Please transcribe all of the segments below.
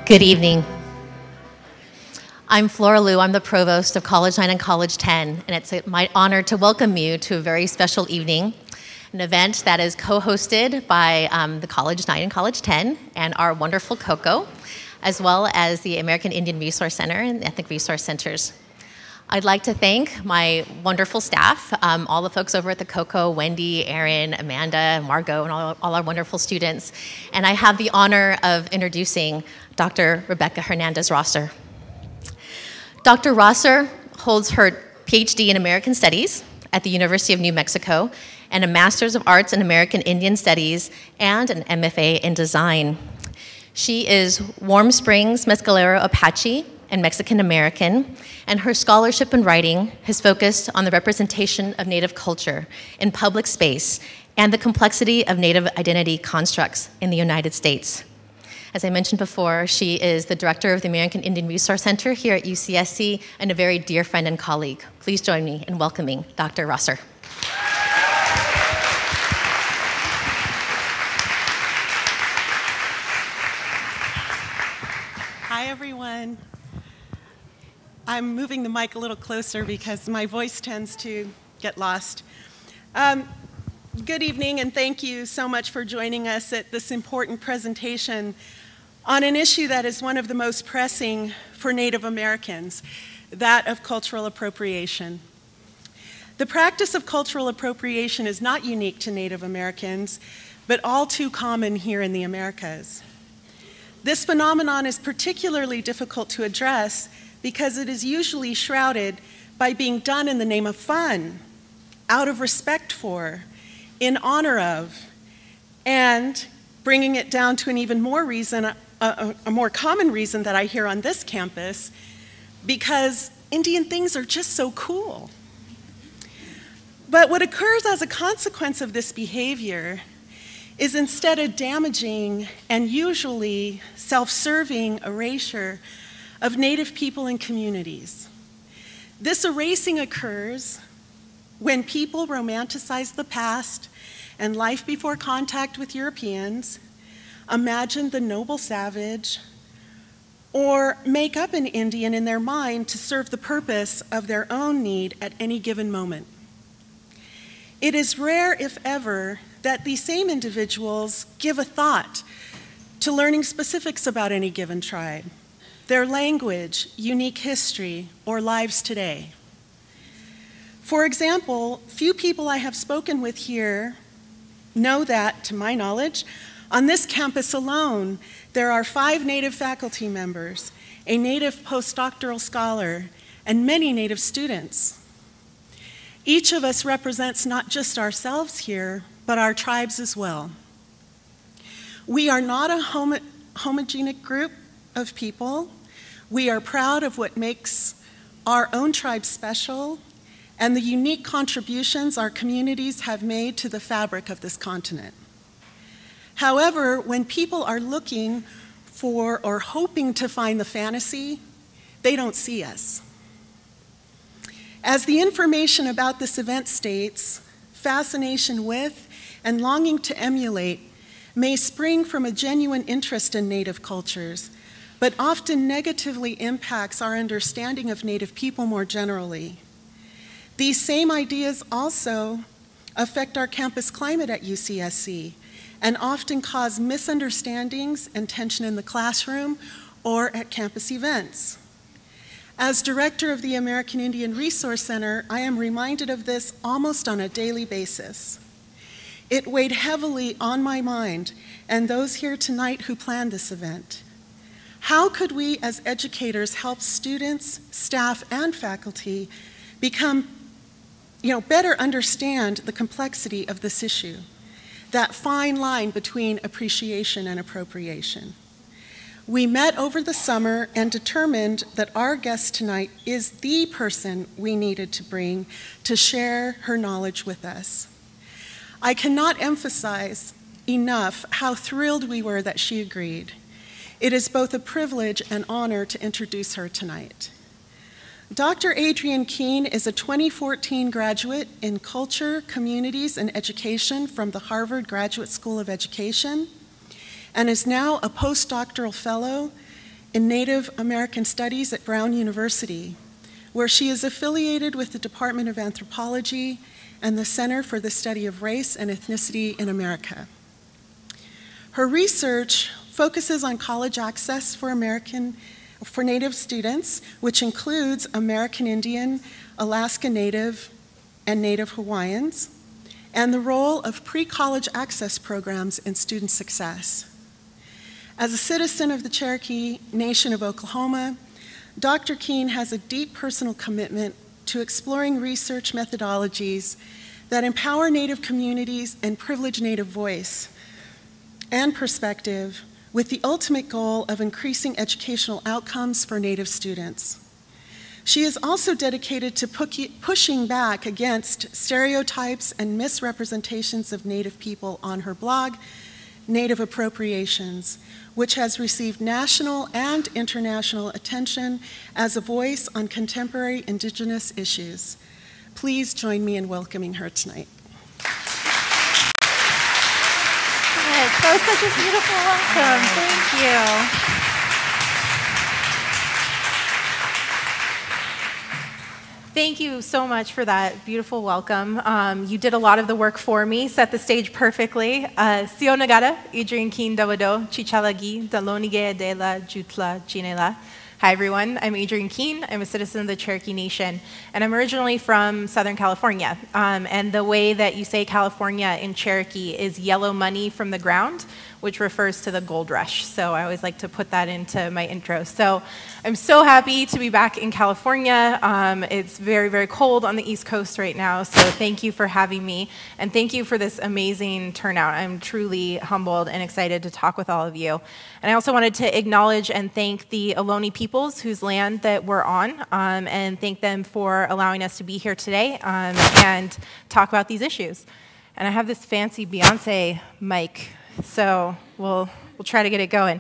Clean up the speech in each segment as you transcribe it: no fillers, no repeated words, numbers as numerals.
Good evening. I'm Flora Liu. I'm the provost of College 9 and College 10, and it's my honor to welcome you to a very special evening, an event that is co-hosted by the College 9 and College 10 and our wonderful COCO, as well as the American Indian Resource Center and Ethnic Resource Centers. I'd like to thank my wonderful staff, all the folks over at the COCO, Wendy, Erin, Amanda, Margot, and all our wonderful students. And I have the honor of introducing Dr. Rebecca Hernandez-Rosser. Dr. Rosser holds her PhD in American Studies at the University of New Mexico and a Master's of Arts in American Indian Studies and an MFA in Design. She is Warm Springs Mescalero Apache and Mexican American, and her scholarship and writing has focused on the representation of Native culture in public space and the complexity of Native identity constructs in the United States. As I mentioned before, she is the director of the American Indian Resource Center here at UCSC and a very dear friend and colleague. Please join me in welcoming Dr. Rosser. Hi, everyone. I'm moving the mic a little closer because my voice tends to get lost. Good evening, and thank you so much for joining us at this important presentation on an issue that is one of the most pressing for Native Americans, that of cultural appropriation. The practice of cultural appropriation is not unique to Native Americans, but all too common here in the Americas. This phenomenon is particularly difficult to address because it is usually shrouded by being done in the name of fun, out of respect for, in honor of, and bringing it down to an even more reason, a more common reason that I hear on this campus, because Indian things are just so cool. But what occurs as a consequence of this behavior is instead a damaging and usually self-serving erasure of Native people and communities. This erasing occurs when people romanticize the past and life before contact with Europeans, imagine the noble savage, or make up an Indian in their mind to serve the purpose of their own need at any given moment. It is rare, if ever, that these same individuals give a thought to learning specifics about any given tribe, their language, unique history, or lives today. For example, few people I have spoken with here know that, to my knowledge, on this campus alone, there are 5 Native faculty members, a Native postdoctoral scholar, and many Native students. Each of us represents not just ourselves here, but our tribes as well. We are not a homogeneous group of people. We are proud of what makes our own tribe special and the unique contributions our communities have made to the fabric of this continent. However, when people are looking for or hoping to find the fantasy, they don't see us. As the information about this event states, fascination with and longing to emulate may spring from a genuine interest in Native cultures, but often negatively impacts our understanding of Native people more generally. These same ideas also affect our campus climate at UCSC and often cause misunderstandings and tension in the classroom or at campus events. As director of the American Indian Resource Center, I am reminded of this almost on a daily basis. It weighed heavily on my mind and those here tonight who planned this event. How could we as educators help students, staff, and faculty better understand the complexity of this issue, that fine line between appreciation and appropriation? We met over the summer and determined that our guest tonight is the person we needed to bring to share her knowledge with us. I cannot emphasize enough how thrilled we were that she agreed. It is both a privilege and honor to introduce her tonight. Dr. Adrienne Keene is a 2014 graduate in Culture, Communities, and Education from the Harvard Graduate School of Education and is now a postdoctoral fellow in Native American Studies at Brown University, where she is affiliated with the Department of Anthropology and the Center for the Study of Race and Ethnicity in America. Her research focuses on college access for Native students, which includes American Indian, Alaska Native, and Native Hawaiians, and the role of pre-college access programs in student success. As a citizen of the Cherokee Nation of Oklahoma, Dr. Keene has a deep personal commitment to exploring research methodologies that empower Native communities and privilege Native voice and perspective, with the ultimate goal of increasing educational outcomes for Native students. She is also dedicated to pushing back against stereotypes and misrepresentations of Native people on her blog, Native Appropriations, which has received national and international attention as a voice on contemporary indigenous issues. Please join me in welcoming her tonight. That was such a beautiful welcome. Thank you. Thank you so much for that beautiful welcome. You did a lot of the work for me, set the stage perfectly. Sio Nagara, Adrienne Keene Dawado, Chichalagi, Dalonige de la Jutla Chinela. Hi everyone, I'm Adrienne Keene. I'm a citizen of the Cherokee Nation, and I'm originally from Southern California. And the way that you say California in Cherokee is yellow money from the ground, which refers to the gold rush. So I always like to put that into my intro. So I'm so happy to be back in California. It's very, very cold on the East Coast right now, so thank you for having me, and thank you for this amazing turnout. I'm truly humbled and excited to talk with all of you. And I also wanted to acknowledge and thank the Ohlone peoples whose land that we're on, and thank them for allowing us to be here today and talk about these issues. And I have this fancy Beyonce mic, so we'll try to get it going.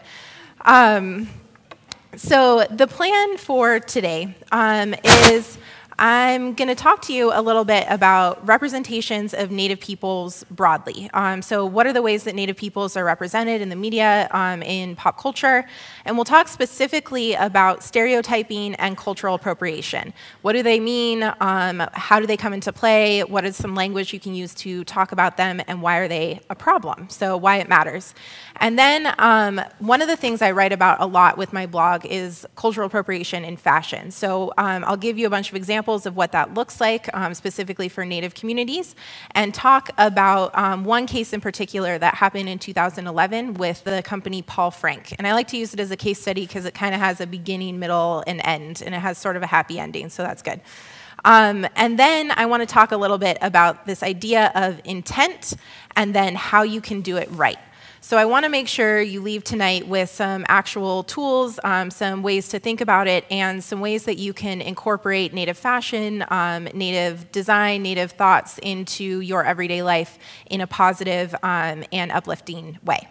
So the plan for today is I'm going to talk to you a little bit about representations of Native peoples broadly. So what are the ways that Native peoples are represented in the media, in pop culture? And we'll talk specifically about stereotyping and cultural appropriation. What do they mean? How do they come into play? What is some language you can use to talk about them? And why are they a problem? So why it matters. And then one of the things I write about a lot with my blog is cultural appropriation in fashion. So I'll give you a bunch of examples of what that looks like, specifically for Native communities, and talk about one case in particular that happened in 2011 with the company Paul Frank. And I like to use it as a case study because it kind of has a beginning, middle, and end, and it has sort of a happy ending, so that's good. And then I want to talk a little bit about this idea of intent and then how you can do it right. So I want to make sure you leave tonight with some actual tools, some ways to think about it, and some ways that you can incorporate Native fashion, Native design, Native thoughts into your everyday life in a positive and uplifting way.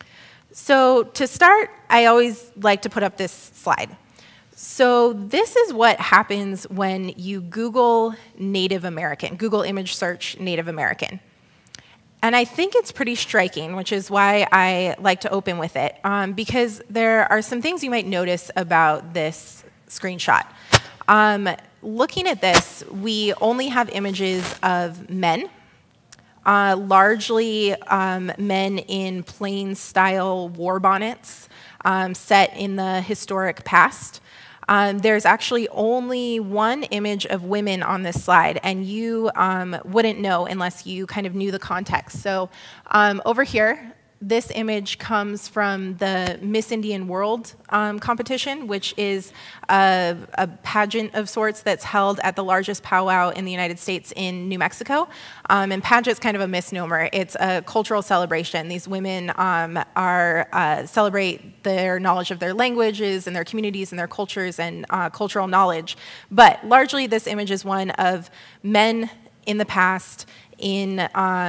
So to start, I always like to put up this slide. So this is what happens when you Google Native American, Google image search Native American. And I think it's pretty striking, which is why I like to open with it, because there are some things you might notice about this screenshot. Looking at this, we only have images of men, largely men in plain-style war bonnets set in the historic past. There's actually only one image of women on this slide, and you wouldn't know unless you kind of knew the context. So over here, this image comes from the Miss Indian World competition, which is a pageant of sorts that's held at the largest powwow in the United States in New Mexico. And pageant's kind of a misnomer. It's a cultural celebration. These women celebrate their knowledge of their languages and their communities and their cultures and cultural knowledge. But largely, this image is one of men in the past in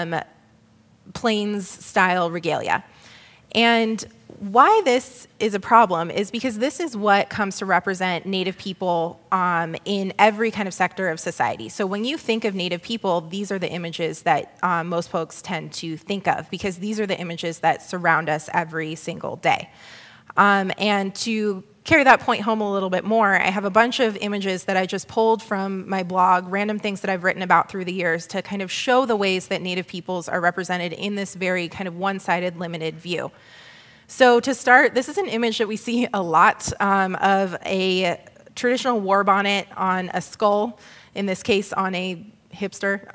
Plains-style regalia. And why this is a problem is because this is what comes to represent Native people in every kind of sector of society. So when you think of Native people, these are the images that most folks tend to think of, because these are the images that surround us every single day. And to carry that point home a little bit more, I have a bunch of images that I just pulled from my blog, random things that I've written about through the years to kind of show the ways that Native peoples are represented in this very kind of one-sided, limited view. So to start, this is an image that we see a lot of a traditional war bonnet on a skull, in this case on a hipster.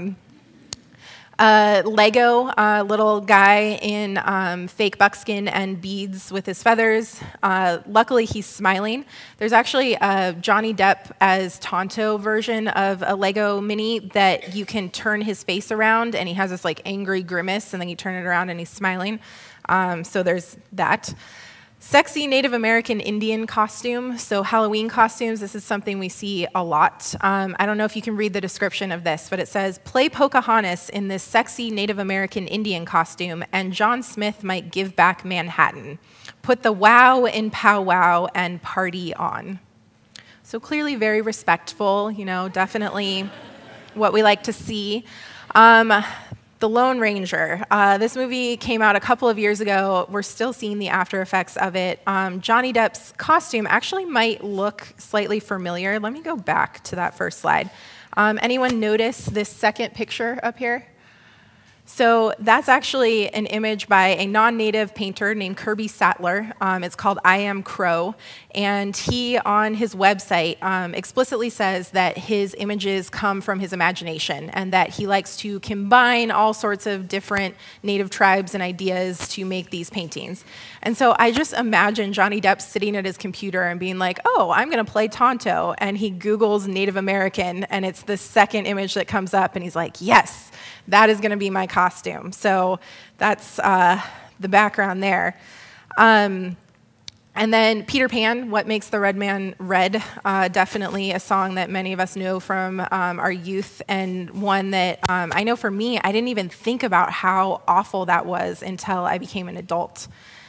Lego, little guy in fake buckskin and beads with his feathers. Luckily, he's smiling. There's actually a Johnny Depp as Tonto version of a Lego mini that you can turn his face around, and he has this like angry grimace, and then you turn it around and he's smiling. So there's that. Sexy Native American Indian costume. So Halloween costumes, this is something we see a lot. I don't know if you can read the description of this, but it says, play Pocahontas in this sexy Native American Indian costume, and John Smith might give back Manhattan. Put the wow in powwow and party on. So clearly very respectful, you know, definitely what we like to see. The Lone Ranger. This movie came out a couple of years ago. We're still seeing the after effects of it. Johnny Depp's costume actually might look slightly familiar. Let me go back to that first slide. Anyone notice this second picture up here? So that's actually an image by a non-native painter named Kirby Sattler. It's called I Am Crow. And he, on his website, explicitly says that his images come from his imagination and that he likes to combine all sorts of different native tribes and ideas to make these paintings. And so I just imagine Johnny Depp sitting at his computer and being like, oh, I'm going to play Tonto. And he Googles Native American, and it's the second image that comes up, and he's like, yes, that is going to be my costume. So that's the background there. And then Peter Pan, What Makes the Red Man Red, definitely a song that many of us know from our youth, and one that I know for me, I didn't even think about how awful that was until I became an adult.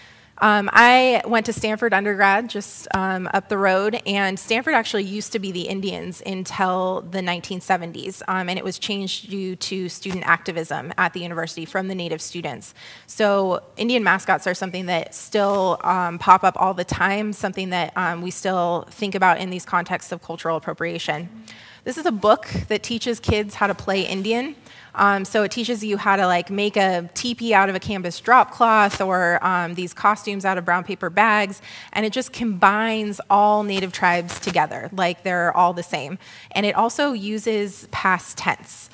I went to Stanford undergrad, just up the road, and Stanford actually used to be the Indians until the 1970s, and it was changed due to student activism at the university from the native students. So Indian mascots are something that still pop up all the time, something that we still think about in these contexts of cultural appropriation. This is a book that teaches kids how to play Indian. So it teaches you how to like make a teepee out of a canvas drop cloth, or these costumes out of brown paper bags, and it just combines all native tribes together, like they're all the same. And it also uses past tense.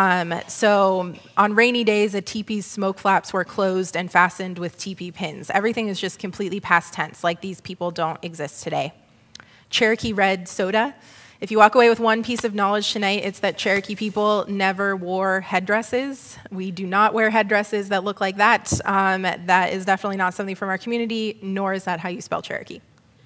So on rainy days, a teepee's smoke flaps were closed and fastened with teepee pins. Everything is just completely past tense, like these people don't exist today. Cherokee red soda. If you walk away with one piece of knowledge tonight, it's that Cherokee people never wore headdresses. We do not wear headdresses that look like that. That is definitely not something from our community, nor is that how you spell Cherokee.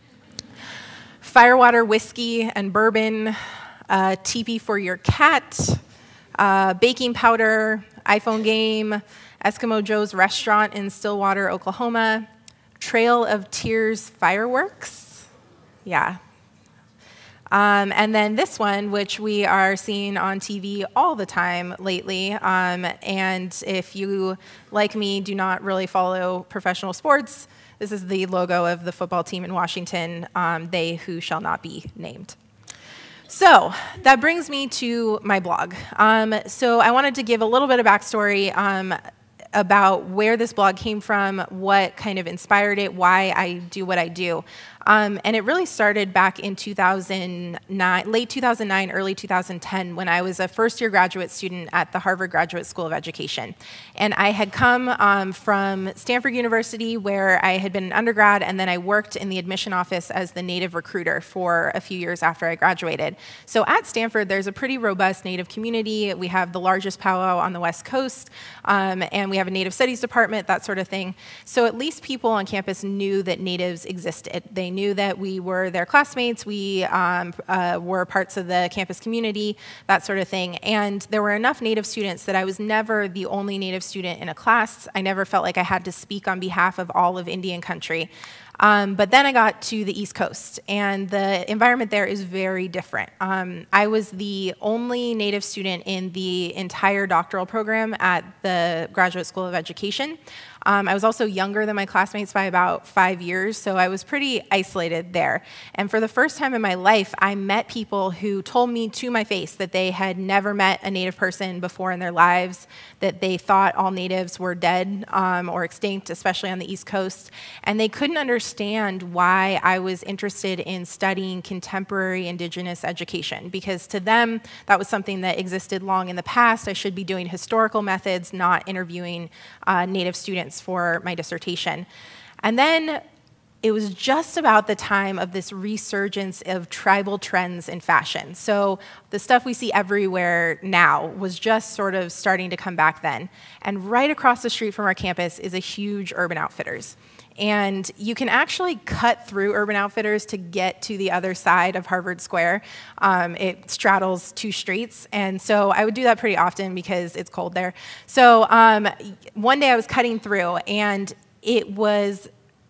Firewater whiskey and bourbon, teepee for your cat, baking powder, iPhone game, Eskimo Joe's restaurant in Stillwater, Oklahoma, Trail of Tears fireworks. Yeah. And then this one, which we are seeing on TV all the time lately, and if you, like me, do not really follow professional sports, this is the logo of the football team in Washington, they who shall not be named. So that brings me to my blog. So I wanted to give a little bit of backstory about where this blog came from, what kind of inspired it, why I do what I do. And it really started back in 2009, late 2009, early 2010, when I was a first-year graduate student at the Harvard Graduate School of Education. And I had come from Stanford University, where I had been an undergrad, and then I worked in the admission office as the Native recruiter for a few years after I graduated. So at Stanford, there's a pretty robust Native community. We have the largest powwow on the West Coast, and we have a Native Studies department, that sort of thing. So at least people on campus knew that Natives existed. They knew that we were their classmates, we were parts of the campus community, that sort of thing. And there were enough Native students that I was never the only Native student in a class. I never felt like I had to speak on behalf of all of Indian country. But then I got to the East Coast, and the environment there is very different. I was the only Native student in the entire doctoral program at the Graduate School of Education. I was also younger than my classmates by about 5 years, so I was pretty isolated there. And for the first time in my life, I met people who told me to my face that they had never met a Native person before in their lives, that they thought all Natives were dead or extinct, especially on the East Coast, and they couldn't understand why I was interested in studying contemporary indigenous education, because to them, that was something that existed long in the past. I should be doing historical methods, not interviewing Native students for my dissertation. And then it was just about the time of this resurgence of tribal trends in fashion. So the stuff we see everywhere now was just sort of starting to come back then. And right across the street from our campus is a huge Urban Outfitters. And you can actually cut through Urban Outfitters to get to the other side of Harvard Square. It straddles 2 streets, and so I would do that pretty often because it's cold there. So one day I was cutting through, and it was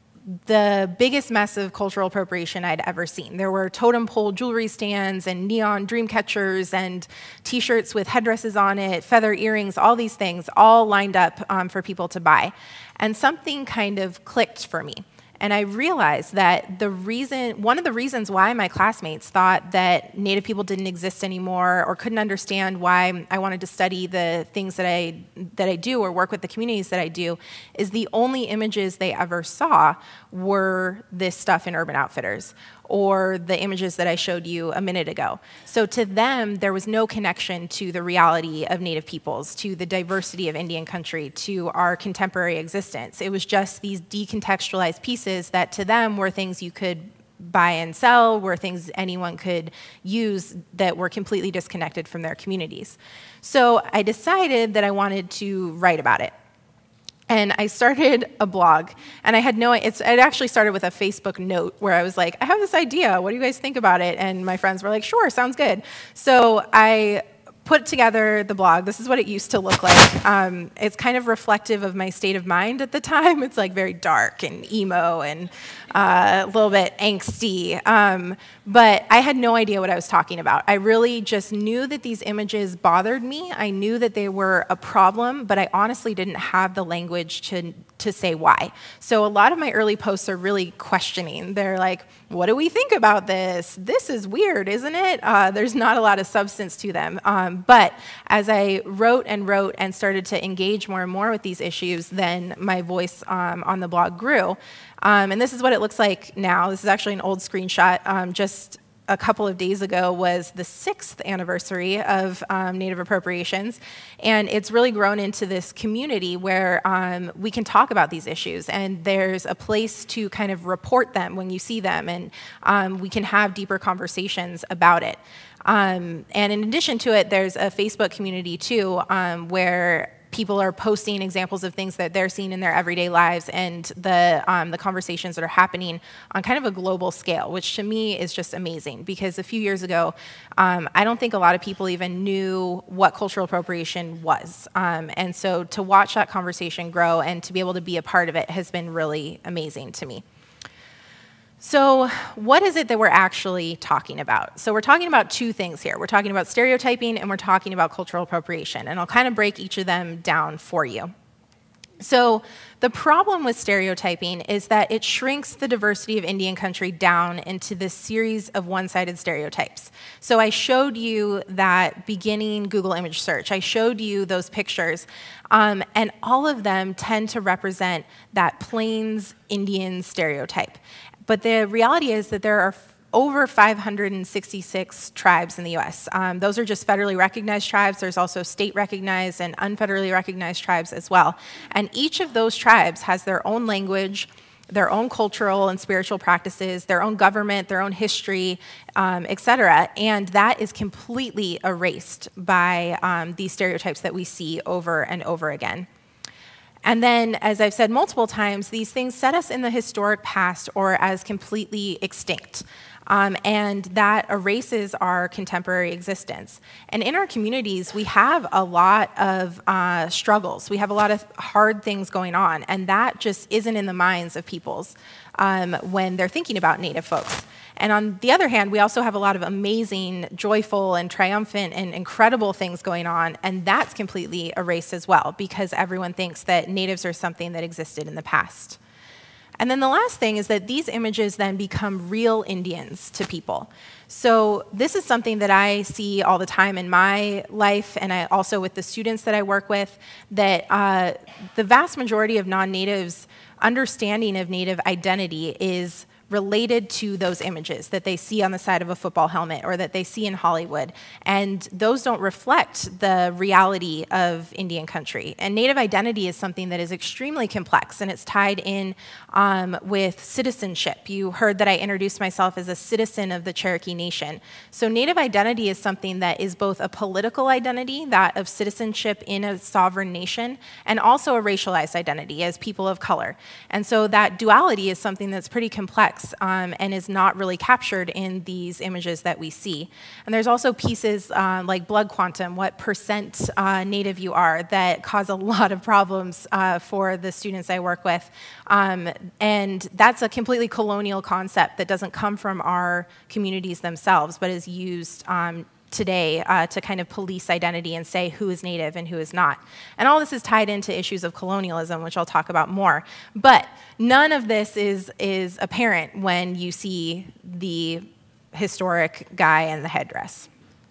the biggest mess of cultural appropriation I'd ever seen. There were totem pole jewelry stands and neon dream catchers and t-shirts with headdresses on it, feather earrings, all these things, all lined up for people to buy. And something kind of clicked for me. And I realized that one of the reasons why my classmates thought that Native people didn't exist anymore or couldn't understand why I wanted to study the things that I do or work with the communities that I do is the only images they ever saw were this stuff in Urban Outfitters or the images that I showed you a minute ago. So to them, there was no connection to the reality of Native peoples, to the diversity of Indian country, to our contemporary existence. It was just these decontextualized pieces that to them were things you could buy and sell, were things anyone could use that were completely disconnected from their communities. So I decided that I wanted to write about it. And I started a blog, and I had it actually started with a Facebook note where I was like, I have this idea, what do you guys think about it? And my friends were like, sure, sounds good. So I put together the blog. This is what it used to look like. It's kind of reflective of my state of mind at the time. It's like very dark and emo and a little bit angsty. But I had no idea what I was talking about. I really just knew that these images bothered me. I knew that they were a problem, but I honestly didn't have the language to say why. So a lot of my early posts are really questioning. They're like, what do we think about this? This is weird, isn't it? There's not a lot of substance to them. But as I wrote and started to engage more and more with these issues, then my voice on the blog grew. And this is what it looks like now. This is actually an old screenshot. Just a couple of days ago was the 6th anniversary of Native appropriations, and it's really grown into this community where we can talk about these issues, and there's a place to kind of report them when you see them, and we can have deeper conversations about it. And in addition to it, there's a Facebook community too, where people are posting examples of things that they're seeing in their everyday lives and the conversations that are happening on kind of a global scale, which to me is just amazing because a few years ago, I don't think a lot of people even knew what cultural appropriation was. And so to watch that conversation grow and to be able to be a part of it has been really amazing to me. So what is it that we're actually talking about? So we're talking about 2 things here. We're talking about stereotyping and we're talking about cultural appropriation. And I'll kind of break each of them down for you. So the problem with stereotyping is that it shrinks the diversity of Indian country down into this series of one-sided stereotypes. So I showed you that beginning Google image search. I showed you those pictures. And all of them tend to represent that Plains Indian stereotype. But the reality is that there are over 566 tribes in the US. Those are just federally recognized tribes. There's also state recognized and unfederally recognized tribes as well. And each of those tribes has their own language, their own cultural and spiritual practices, their own government, their own history, et cetera. And that is completely erased by these stereotypes that we see over and over again. And then, as I've said multiple times, these things set us in the historic past or as completely extinct. And that erases our contemporary existence. And in our communities, we have a lot of struggles. We have a lot of hard things going on, and that just isn't in the minds of peoples when they're thinking about Native folks. And on the other hand, we also have a lot of amazing, joyful, and triumphant and incredible things going on, and that's completely erased as well because everyone thinks that natives are something that existed in the past. And then the last thing is that these images then become real Indians to people. So this is something that I see all the time in my life, and I also with the students that I work with, that the vast majority of non-natives' understanding of Native identity is related to those images that they see on the side of a football helmet or that they see in Hollywood. And those don't reflect the reality of Indian country. And Native identity is something that is extremely complex, and it's tied in with citizenship. You heard that I introduced myself as a citizen of the Cherokee Nation. So Native identity is something that is both a political identity, that of citizenship in a sovereign nation, and also a racialized identity as people of color. And so that duality is something that's pretty complex and is not really captured in these images that we see. And there's also pieces like blood quantum, what percent Native you are, that cause a lot of problems for the students I work with. And that's a completely colonial concept that doesn't come from our communities themselves, but is used today to kind of police identity and say who is Native and who is not. And all this is tied into issues of colonialism, which I'll talk about more. But none of this is apparent when you see the historic guy in the headdress.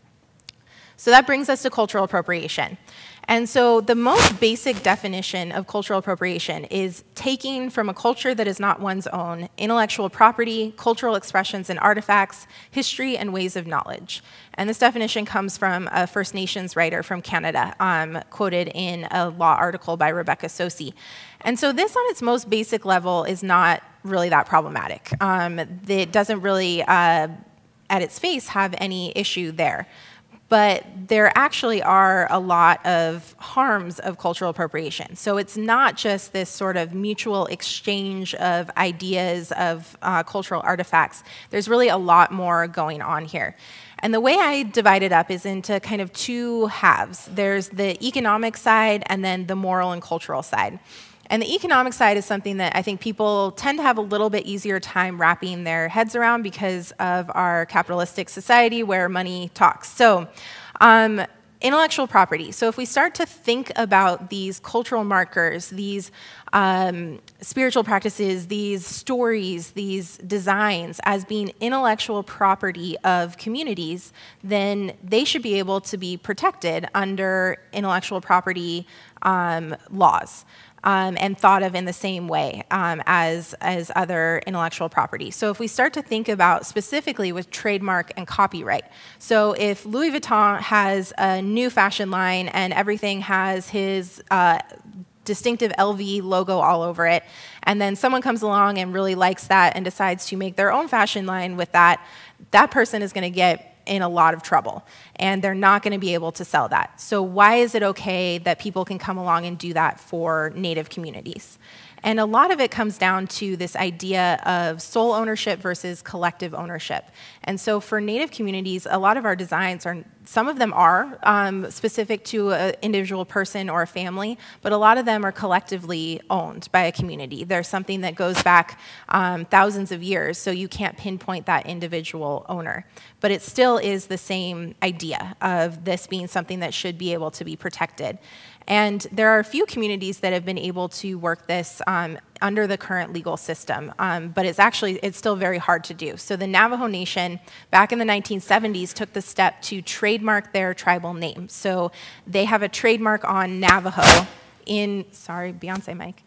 So that brings us to cultural appropriation. And so the most basic definition of cultural appropriation is taking from a culture that is not one's own intellectual property, cultural expressions and artifacts, history, and ways of knowledge. And this definition comes from a First Nations writer from Canada, quoted in a law article by Rebecca Sosi. And so this on its most basic level is not really that problematic. It doesn't really, at its face, have any issue there. But there actually are a lot of harms of cultural appropriation. So it's not just this sort of mutual exchange of ideas of cultural artifacts. There's really a lot more going on here. And the way I divide it up is into kind of two halves. There's the economic side and then the moral and cultural side. And the economic side is something that I think people tend to have a little bit easier time wrapping their heads around because of our capitalistic society where money talks. So intellectual property. So if we start to think about these cultural markers, these spiritual practices, these stories, these designs as being intellectual property of communities, then they should be able to be protected under intellectual property laws. And thought of in the same way as other intellectual property. So if we start to think about specifically with trademark and copyright, so if Louis Vuitton has a new fashion line and everything has his distinctive LV logo all over it, and then someone comes along and really likes that and decides to make their own fashion line with that, that person is going to get in a lot of trouble, and they're not going to be able to sell that. So why is it okay that people can come along and do that for Native communities? And a lot of it comes down to this idea of sole ownership versus collective ownership. And so for Native communities, a lot of our designs are, some of them are specific to an individual person or a family, but a lot of them are collectively owned by a community. There's something that goes back thousands of years, so you can't pinpoint that individual owner. But it still is the same idea of this being something that should be able to be protected. And there are a few communities that have been able to work this under the current legal system, but it's still very hard to do. So the Navajo Nation, back in the 1970s, took the step to trademark their tribal name. So they have a trademark on Navajo in, sorry, Beyonce mic,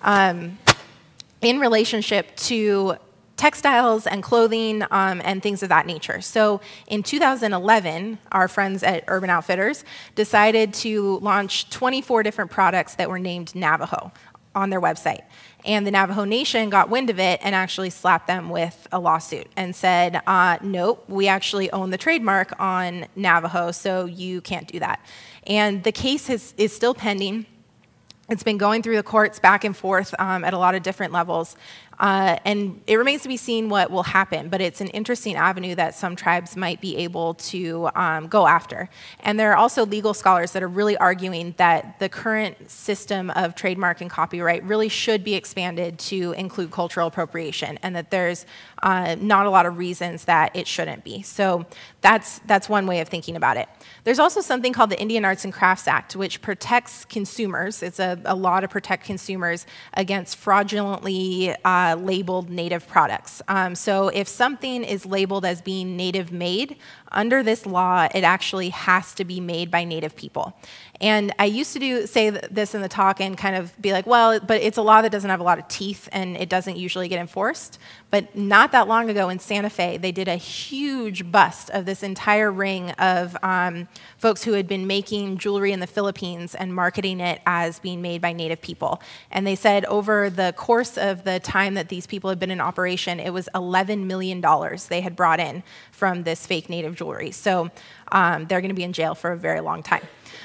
in relationship to textiles and clothing and things of that nature. So in 2011, our friends at Urban Outfitters decided to launch 24 different products that were named Navajo on their website. And the Navajo Nation got wind of it and actually slapped them with a lawsuit and said, nope, we actually own the trademark on Navajo, so you can't do that. And the case is still pending. It's been going through the courts back and forth at a lot of different levels. And it remains to be seen what will happen, but it's an interesting avenue that some tribes might be able to go after. And there are also legal scholars that are really arguing that the current system of trademark and copyright really should be expanded to include cultural appropriation, and that there's not a lot of reasons that it shouldn't be. So that's one way of thinking about it. There's also something called the Indian Arts and Crafts Act, which protects consumers. It's a law to protect consumers against fraudulently labeled native products. So if something is labeled as being native made, under this law, it actually has to be made by native people. And I used to say this in the talk and kind of be like, well, but it's a law that doesn't have a lot of teeth and it doesn't usually get enforced. But not that long ago in Santa Fe, they did a huge bust of this entire ring of folks who had been making jewelry in the Philippines and marketing it as being made by native people. And they said over the course of the time that these people had been in operation, it was $11 million they had brought in from this fake native jewelry. So they're going to be in jail for a very long time.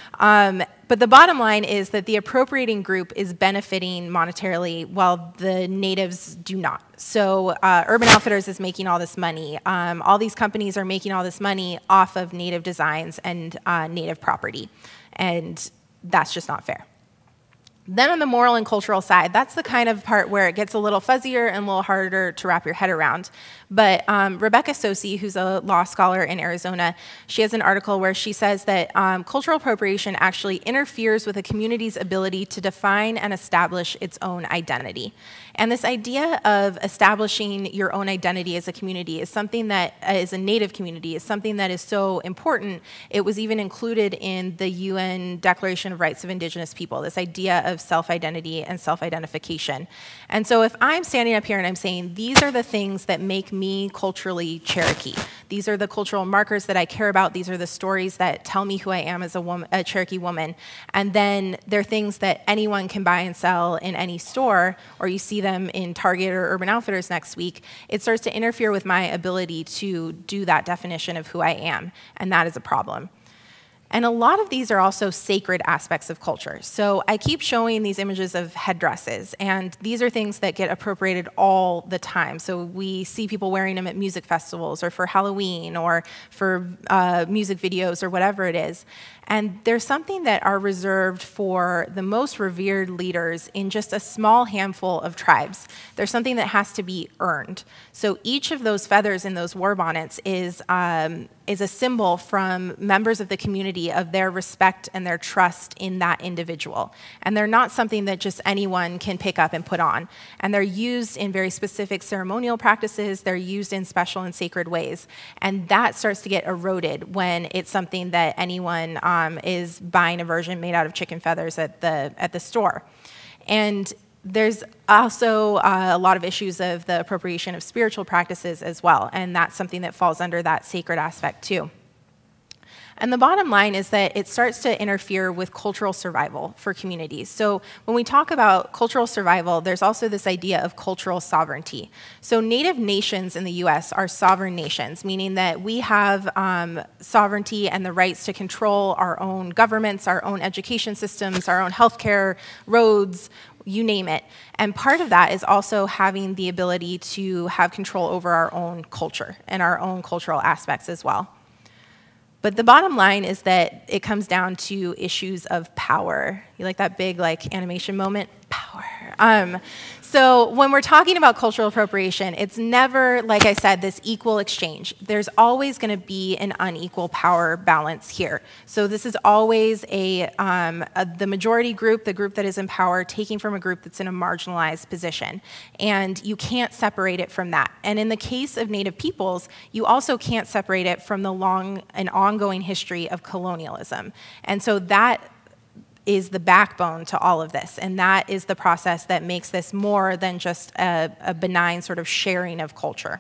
But the bottom line is that the appropriating group is benefiting monetarily while the natives do not. So Urban Outfitters is making all this money. All these companies are making all this money off of native designs and native property. And that's just not fair. Then on the moral and cultural side, that's the kind of part where it gets a little fuzzier and a little harder to wrap your head around. But Rebecca Sosi, who's a law scholar in Arizona, she has an article where she says that cultural appropriation actually interferes with a community's ability to define and establish its own identity. And this idea of establishing your own identity as a community is something that is a native community, is something that is so important. It was even included in the UN Declaration of Rights of Indigenous People, this idea of self-identity and self-identification. And so if I'm standing up here and I'm saying, these are the things that make me culturally Cherokee. These are the cultural markers that I care about. These are the stories that tell me who I am as a woman, a Cherokee woman. And then they're things that anyone can buy and sell in any store, or you see them in Target or Urban Outfitters next week. It starts to interfere with my ability to do that definition of who I am, and that is a problem. And a lot of these are also sacred aspects of culture. So I keep showing these images of headdresses, and these are things that get appropriated all the time. So we see people wearing them at music festivals or for Halloween or for music videos or whatever it is. And there's something that are reserved for the most revered leaders in just a small handful of tribes. There's something that has to be earned. So each of those feathers in those war bonnets is a symbol from members of the community of their respect and their trust in that individual. And they're not something that just anyone can pick up and put on. And they're used in very specific ceremonial practices. They're used in special and sacred ways. And that starts to get eroded when it's something that anyone is buying a version made out of chicken feathers at the store. And there's also a lot of issues of the appropriation of spiritual practices as well, and that's something that falls under that sacred aspect too. And the bottom line is that it starts to interfere with cultural survival for communities. So when we talk about cultural survival, there's also this idea of cultural sovereignty. So native nations in the US are sovereign nations, meaning that we have sovereignty and the rights to control our own governments, our own education systems, our own healthcare, roads, you name it. And part of that is also having the ability to have control over our own culture and our own cultural aspects as well. But the bottom line is that it comes down to issues of power. You like that big animation moment? Power. So when we're talking about cultural appropriation, it's never, like I said, this equal exchange. There's always going to be an unequal power balance here. So this is always the majority group, the group that is in power, taking from a group that's in a marginalized position. And you can't separate it from that. And in the case of Native peoples, you also can't separate it from the long and ongoing history of colonialism. And so that is the backbone to all of this, and that is the process that makes this more than just a benign sort of sharing of culture.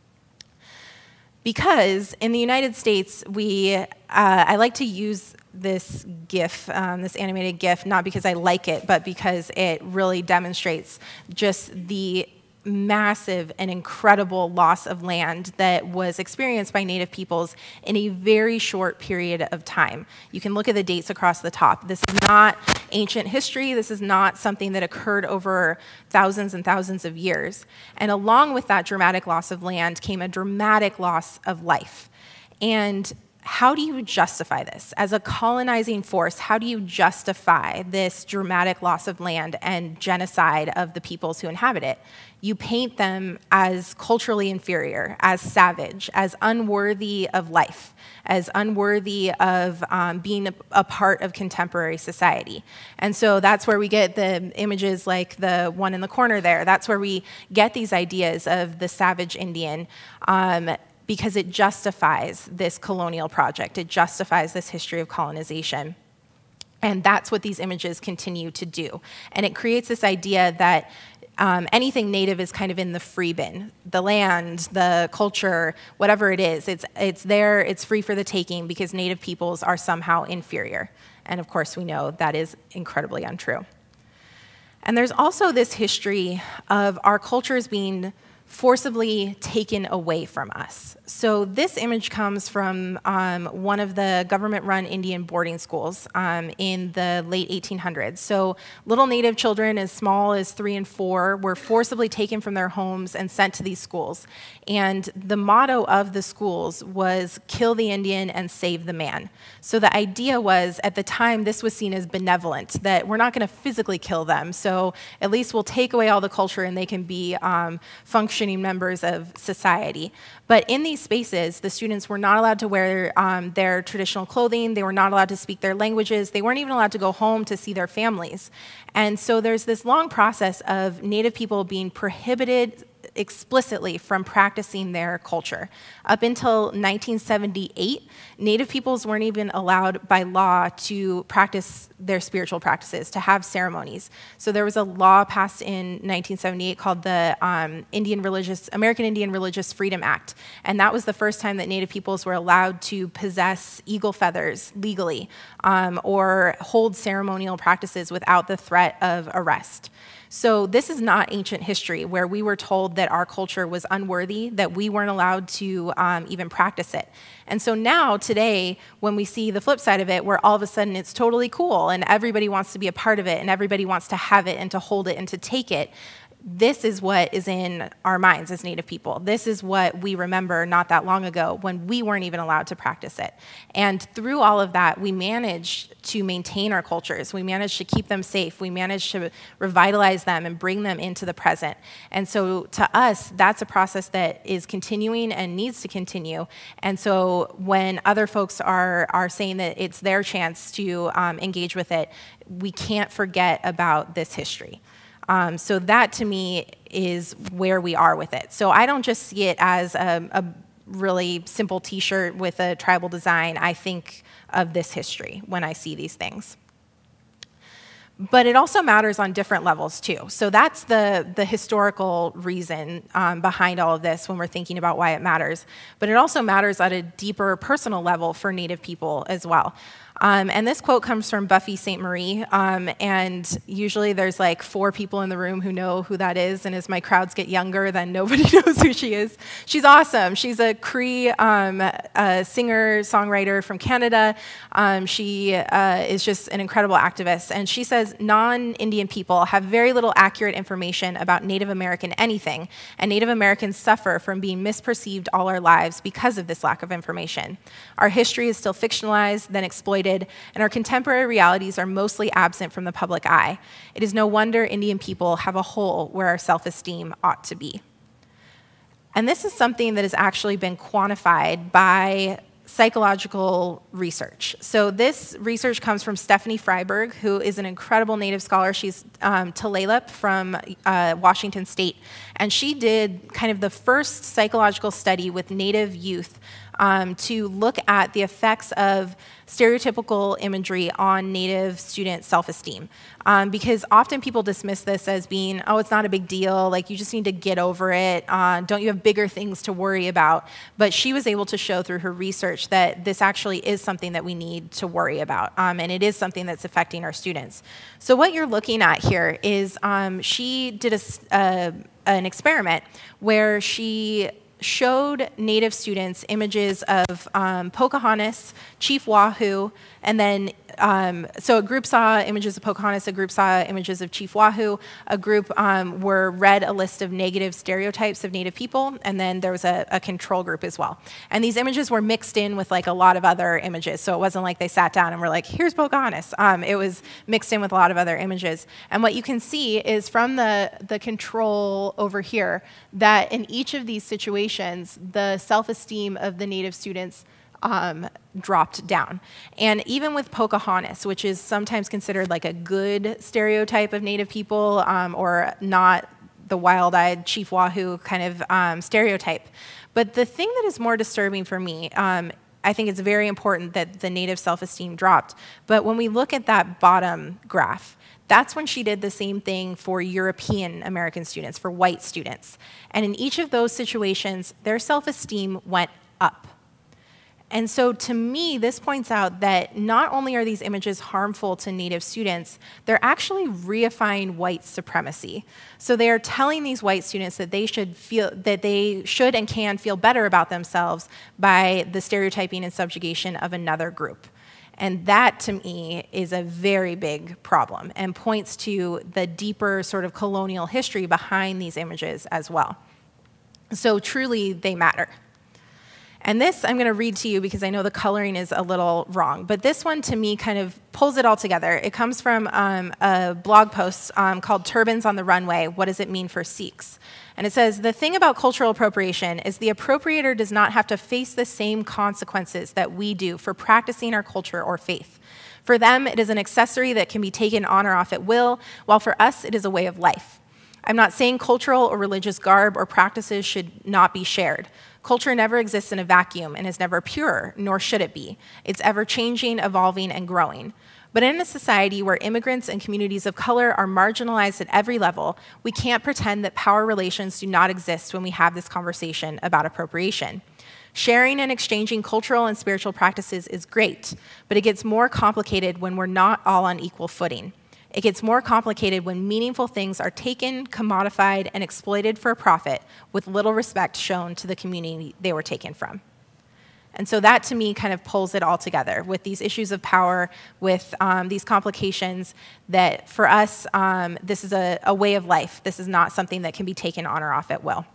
Because in the United States, I like to use this GIF, this animated GIF, not because I like it, but because it really demonstrates just the massive and incredible loss of land that was experienced by Native peoples in a very short period of time. You can look at the dates across the top. This is not ancient history. This is not something that occurred over thousands and thousands of years. And along with that dramatic loss of land came a dramatic loss of life. And how do you justify this? As a colonizing force, how do you justify this dramatic loss of land and genocide of the peoples who inhabit it? You paint them as culturally inferior, as savage, as unworthy of life, as unworthy of being a part of contemporary society. And so that's where we get the images like the one in the corner there. That's where we get these ideas of the savage Indian, because it justifies this colonial project. It justifies this history of colonization. And that's what these images continue to do. And it creates this idea that anything native is kind of in the free bin. The land, the culture, whatever it is, it's there, it's free for the taking because native peoples are somehow inferior. And of course, we know that is incredibly untrue. And there's also this history of our cultures being forcibly taken away from us. So this image comes from one of the government-run Indian boarding schools in the late 1800s. So little Native children as small as 3 and 4 were forcibly taken from their homes and sent to these schools. And the motto of the schools was kill the Indian and save the man. So the idea was, at the time, this was seen as benevolent, that we're not going to physically kill them, so at least we'll take away all the culture and they can be functioning members of society. But in these spaces, the students were not allowed to wear their traditional clothing. They were not allowed to speak their languages. They weren't even allowed to go home to see their families. And so there's this long process of Native people being prohibited explicitly from practicing their culture. Up until 1978, Native peoples weren't even allowed by law to practice their spiritual practices, to have ceremonies. So there was a law passed in 1978 called the American Indian Religious Freedom Act. And that was the first time that Native peoples were allowed to possess eagle feathers legally or hold ceremonial practices without the threat of arrest. So this is not ancient history where we were told that our culture was unworthy, that we weren't allowed to even practice it. And so now, today, when we see the flip side of it, where all of a sudden it's totally cool and everybody wants to be a part of it and everybody wants to have it and to hold it and to take it, this is what is in our minds as Native people. This is what we remember not that long ago when we weren't even allowed to practice it. And through all of that, we managed to maintain our cultures. We managed to keep them safe. We managed to revitalize them and bring them into the present. And so to us, that's a process that is continuing and needs to continue. And so when other folks are saying that it's their chance to engage with it, we can't forget about this history. So that, to me, is where we are with it. So I don't just see it as a really simple T-shirt with a tribal design. I think of this history when I see these things. But it also matters on different levels, too. So that's the historical reason behind all of this when we're thinking about why it matters. But it also matters at a deeper personal level for Native people as well. And this quote comes from Buffy St. Marie, and usually there's like 4 people in the room who know who that is, and as my crowds get younger, then nobody knows who she is. She's awesome. She's a Cree singer-songwriter from Canada. She is just an incredible activist, and she says non-Indian people have very little accurate information about Native American anything, and Native Americans suffer from being misperceived all our lives because of this lack of information. Our history is still fictionalized, then exploited, and our contemporary realities are mostly absent from the public eye. It is no wonder Indian people have a hole where our self-esteem ought to be. And this is something that has actually been quantified by psychological research. So this research comes from Stephanie Freiberg, who is an incredible Native scholar. She's Tulalip from Washington State. And she did kind of the first psychological study with Native youth to look at the effects of stereotypical imagery on Native student self-esteem. Because often people dismiss this as being, oh, it's not a big deal, like you just need to get over it, don't you have bigger things to worry about? But she was able to show through her research that this actually is something that we need to worry about, and it is something that's affecting our students. So what you're looking at here is she did an experiment where she showed Native students images of Pocahontas, Chief Wahoo, and then so a group saw images of Pocahontas, a group saw images of Chief Wahoo, a group were read a list of negative stereotypes of Native people, and then there was a control group as well. And these images were mixed in with like a lot of other images, so it wasn't like they sat down and were like, here's Pocahontas. It was mixed in with a lot of other images. And what you can see is from the control over here, that in each of these situations, the self-esteem of the Native students dropped down. And even with Pocahontas, which is sometimes considered like a good stereotype of Native people, or not the wild-eyed Chief Wahoo kind of stereotype. But the thing that is more disturbing for me, I think it's very important that the Native self-esteem dropped. But when we look at that bottom graph, that's when she did the same thing for European American students, for white students. And in each of those situations, their self-esteem went up. And so to me, this points out that not only are these images harmful to Native students, they're actually reifying white supremacy. So they are telling these white students that they should and can feel better about themselves by the stereotyping and subjugation of another group. And that, to me, is a very big problem and points to the deeper sort of colonial history behind these images as well. So truly, they matter. And this I'm going to read to you because I know the coloring is a little wrong. But this one, to me, kind of pulls it all together. It comes from a blog post called Turbans on the Runway, What Does It Mean for Sikhs? And it says, the thing about cultural appropriation is the appropriator does not have to face the same consequences that we do for practicing our culture or faith. For them, it is an accessory that can be taken on or off at will, while for us, it is a way of life. I'm not saying cultural or religious garb or practices should not be shared. Culture never exists in a vacuum and is never pure, nor should it be. It's ever-changing, evolving, and growing. But in a society where immigrants and communities of color are marginalized at every level, we can't pretend that power relations do not exist when we have this conversation about appropriation. Sharing and exchanging cultural and spiritual practices is great, but it gets more complicated when we're not all on equal footing. It gets more complicated when meaningful things are taken, commodified, and exploited for a profit with little respect shown to the community they were taken from. And so that, to me, kind of pulls it all together with these issues of power, with these complications that, for us, this is a way of life. This is not something that can be taken on or off at will.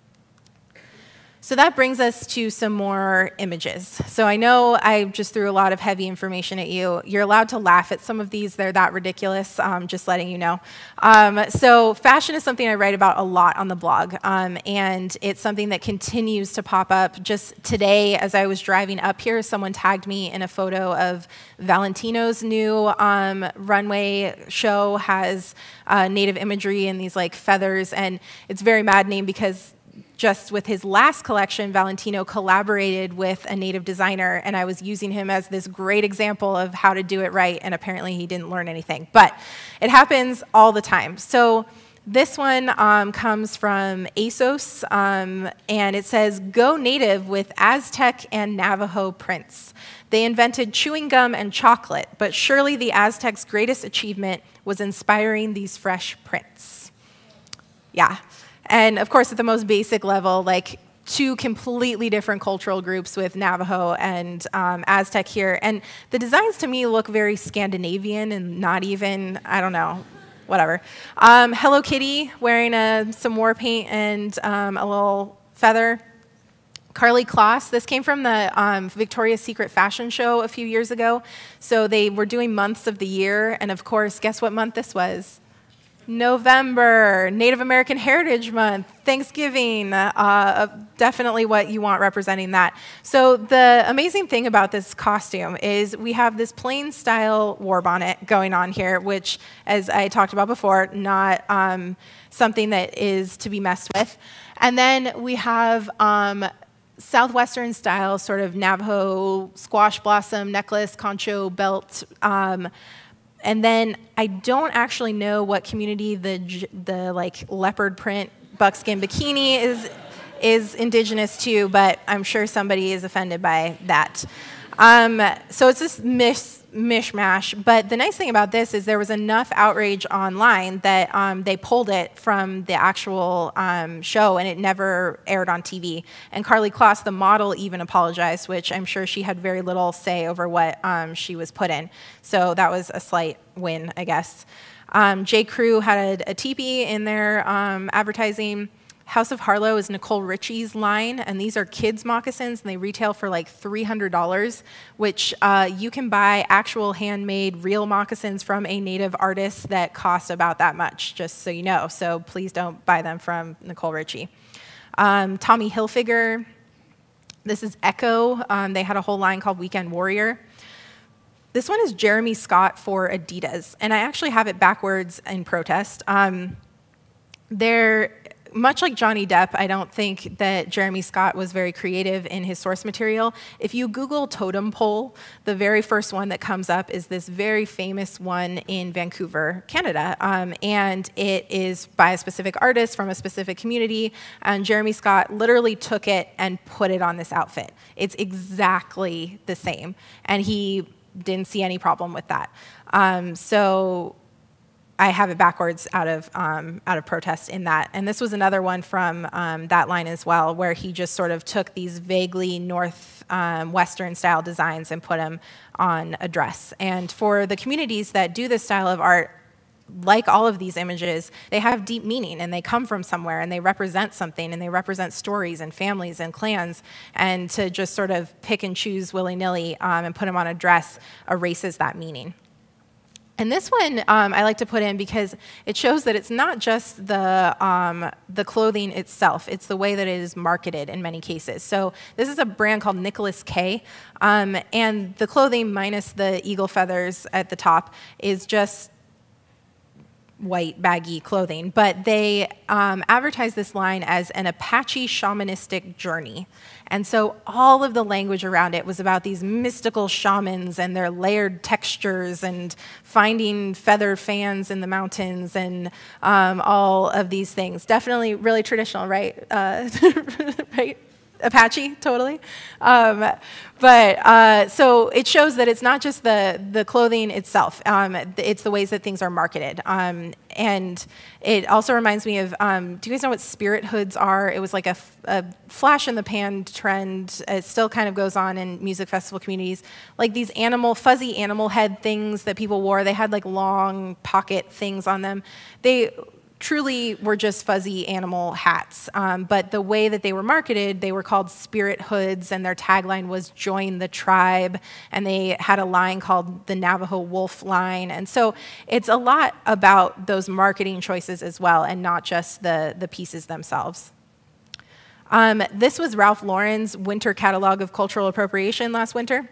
So that brings us to some more images. So I know I just threw a lot of heavy information at you. You're allowed to laugh at some of these. They're that ridiculous, just letting you know. So fashion is something I write about a lot on the blog, and it's something that continues to pop up. Just today, as I was driving up here, someone tagged me in a photo of Valentino's new runway show, has native imagery and these like feathers, and it's very maddening because just with his last collection, Valentino collaborated with a native designer, and I was using him as this great example of how to do it right, and apparently he didn't learn anything. But it happens all the time. So this one comes from ASOS, and it says, "Go native with Aztec and Navajo prints. They invented chewing gum and chocolate, but surely the Aztecs' greatest achievement was inspiring these fresh prints." Yeah. And of course, at the most basic level, like two completely different cultural groups with Navajo and Aztec here. And the designs to me look very Scandinavian and not even, I don't know, whatever. Hello Kitty wearing some war paint and a little feather. Carly Kloss, this came from the Victoria's Secret fashion show a few years ago. So they were doing months of the year. And of course, guess what month this was? November, Native American Heritage Month, Thanksgiving, definitely what you want representing that. So the amazing thing about this costume is we have this plain style war bonnet going on here, which, as I talked about before, not something that is to be messed with. And then we have Southwestern style sort of Navajo squash blossom necklace, concho belt, and then I don't actually know what community the like leopard print buckskin bikini is indigenous to, but I'm sure somebody is offended by that. So it's this mishmash, but the nice thing about this is there was enough outrage online that they pulled it from the actual show, and it never aired on TV. And Carly Kloss, the model, even apologized, which I'm sure she had very little say over what she was put in. So that was a slight win, I guess. J. Crew had a teepee in their advertising. House of Harlow is Nicole Richie's line, and these are kids' moccasins, and they retail for like $300, which you can buy actual handmade real moccasins from a native artist that cost about that much, just so you know. So please don't buy them from Nicole Richie. Tommy Hilfiger, this is Echo. They had a whole line called Weekend Warrior. This one is Jeremy Scott for Adidas, and I actually have it backwards in protest. They're much like Johnny Depp, I don't think that Jeremy Scott was very creative in his source material. If you Google totem pole, the very first one that comes up is this very famous one in Vancouver, Canada. And it is by a specific artist from a specific community. And Jeremy Scott literally took it and put it on this outfit. It's exactly the same. And he didn't see any problem with that. So I have it backwards out of protest in that. And this was another one from that line as well, where he just sort of took these vaguely Western style designs and put them on a dress. And for the communities that do this style of art, like all of these images, they have deep meaning, and they come from somewhere, and they represent something, and they represent stories and families and clans. And to just sort of pick and choose willy-nilly and put them on a dress erases that meaning. And this one I like to put in because it shows that it's not just the clothing itself, it's the way that it is marketed in many cases. So this is a brand called Nicholas K, and the clothing minus the eagle feathers at the top is just white, baggy clothing, but they advertise this line as an Apache shamanistic journey. And so all of the language around it was about these mystical shamans and their layered textures and finding feather fans in the mountains and all of these things. Definitely really traditional, right? Right? Apache, totally. So it shows that it's not just the clothing itself. It's the ways that things are marketed. And it also reminds me of, do you guys know what spirit hoods are? It was like a flash in the pan trend. It still kind of goes on in music festival communities. Like these fuzzy animal head things that people wore. They had like long pocket things on them. They truly were just fuzzy animal hats. But the way that they were marketed, they were called spirit hoods, and their tagline was join the tribe, and they had a line called the Navajo Wolf line. And so it's a lot about those marketing choices as well, and not just the pieces themselves. This was Ralph Lauren's winter catalog of cultural appropriation last winter.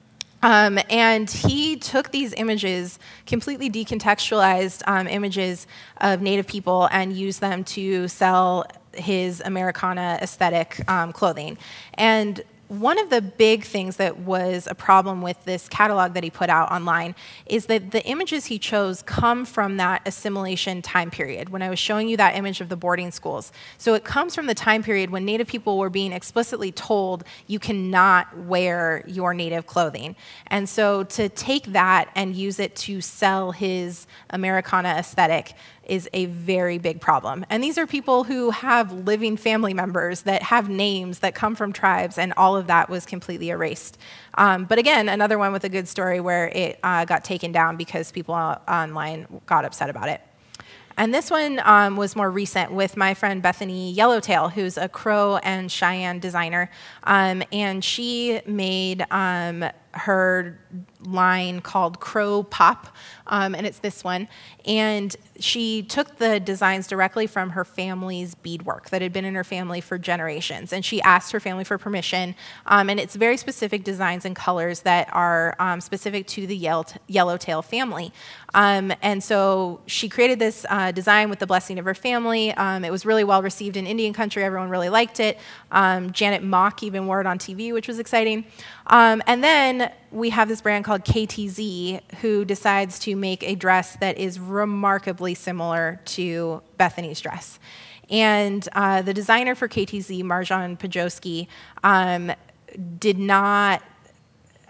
And he took these images, completely decontextualized images of Native people, and used them to sell his Americana aesthetic clothing. And one of the big things that was a problem with this catalog that he put out online is that the images he chose come from that assimilation time period, when I was showing you that image of the boarding schools. So it comes from the time period when Native people were being explicitly told you cannot wear your Native clothing. And so to take that and use it to sell his Americana aesthetic is a very big problem. And these are people who have living family members that have names that come from tribes, and all of that was completely erased. But again, another one with a good story where it got taken down because people online got upset about it. And this one was more recent with my friend Bethany Yellowtail, who's a Crow and Cheyenne designer. And she made her line called Crow Pop, and it's this one. And she took the designs directly from her family's beadwork that had been in her family for generations. And she asked her family for permission, and it's very specific designs and colors that are specific to the Yellowtail family. And so she created this design with the blessing of her family. It was really well received in Indian country. Everyone really liked it. Janet Mock even wore it on TV, which was exciting. And then we have this brand called KTZ, who decides to make a dress that is remarkably similar to Bethany's dress. And the designer for KTZ, Marjan Pajowski, did not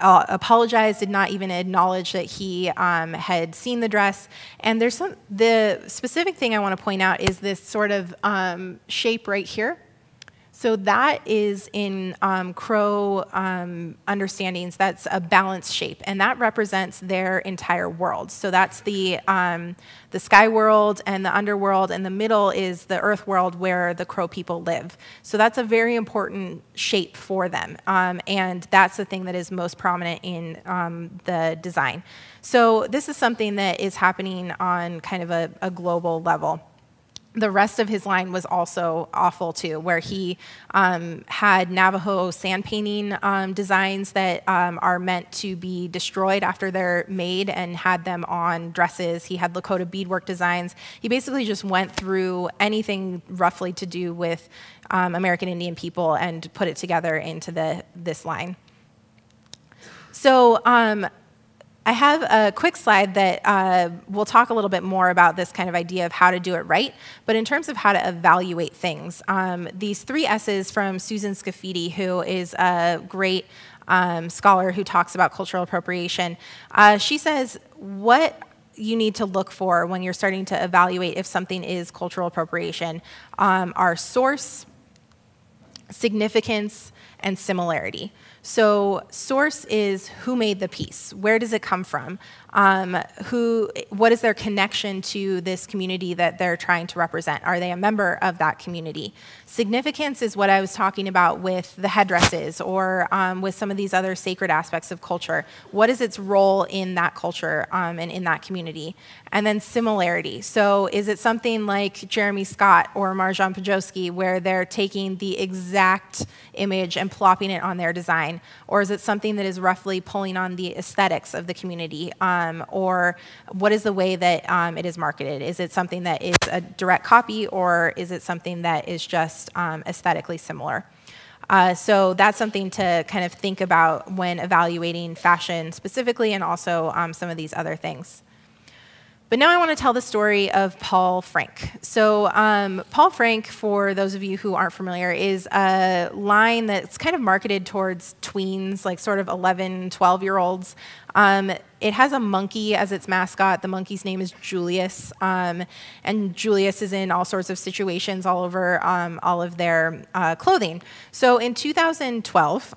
apologized, did not even acknowledge that he had seen the dress. And the specific thing I want to point out is this sort of shape right here. So that is in Crow understandings, that's a balanced shape, and that represents their entire world. So that's the sky world and the underworld, and the middle is the earth world where the Crow people live. So that's a very important shape for them, and that's the thing that is most prominent in the design. So this is something that is happening on kind of a global level. The rest of his line was also awful too, where he had Navajo sand painting designs that are meant to be destroyed after they're made, and had them on dresses. He had Lakota beadwork designs. He basically just went through anything roughly to do with American Indian people and put it together into this line. So I have a quick slide that will talk a little bit more about this kind of idea of how to do it right, but in terms of how to evaluate things. These 3 S's from Susan Scafidi, who is a great scholar who talks about cultural appropriation. She says what you need to look for when you're starting to evaluate if something is cultural appropriation are source, significance, and similarity. So source is who made the piece, where does it come from, what is their connection to this community that they're trying to represent? Are they a member of that community? Significance is what I was talking about with the headdresses or with some of these other sacred aspects of culture. What is its role in that culture and in that community? And then similarity. So is it something like Jeremy Scott or Marjan Pajowski where they're taking the exact image and plopping it on their design? Or is it something that is roughly pulling on the aesthetics of the community? Or what is the way that it is marketed? Is it something that is a direct copy, or is it something that is just aesthetically similar? So that's something to kind of think about when evaluating fashion specifically, and also some of these other things. But now I want to tell the story of Paul Frank. So Paul Frank, for those of you who aren't familiar, is a line that's kind of marketed towards tweens, like sort of 11, 12-year-olds. It has a monkey as its mascot. The monkey's name is Julius. And Julius is in all sorts of situations all over all of their clothing. So in 2012,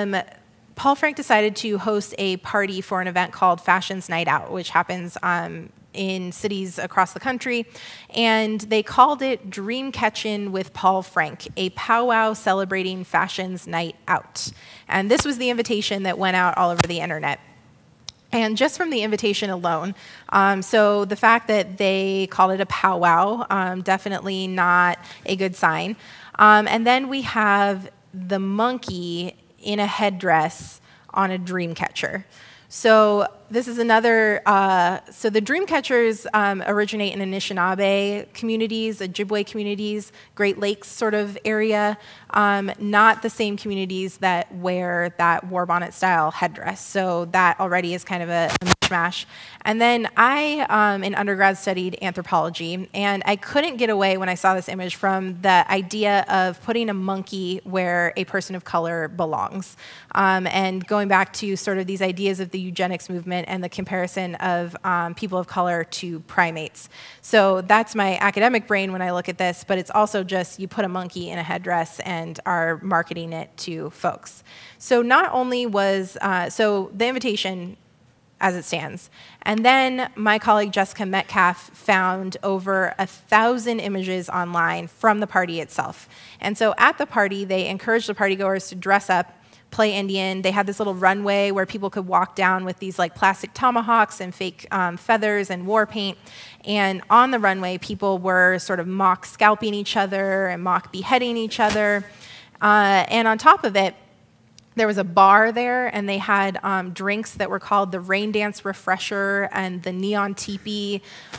Paul Frank decided to host a party for an event called Fashion's Night Out, which happens in cities across the country, and they called it Dream Catchin' with Paul Frank, a powwow celebrating Fashion's Night Out. And this was the invitation that went out all over the internet. And just from the invitation alone, so the fact that they called it a powwow, definitely not a good sign. And then we have the monkey in a headdress on a dream catcher. So this is another, so the dream catchers originate in Anishinaabe communities, Ojibwe communities, Great Lakes sort of area, not the same communities that wear that war bonnet style headdress. So that already is kind of a mishmash. And then I, in undergrad, studied anthropology, and I couldn't get away when I saw this image from the idea of putting a monkey where a person of color belongs, and going back to sort of these ideas of the eugenics movement and the comparison of people of color to primates. So that's my academic brain when I look at this, but it's also just you put a monkey in a headdress and are marketing it to folks. So not only was, so the invitation as it stands. And then my colleague Jessica Metcalf found over 1,000 images online from the party itself. And so at the party, they encouraged the partygoers to dress up, play Indian. They had this little runway where people could walk down with these like plastic tomahawks and fake feathers and war paint. And on the runway, people were sort of mock scalping each other and mock beheading each other. And on top of it, there was a bar there, and they had drinks that were called the Rain Dance Refresher and the Neon Teepee,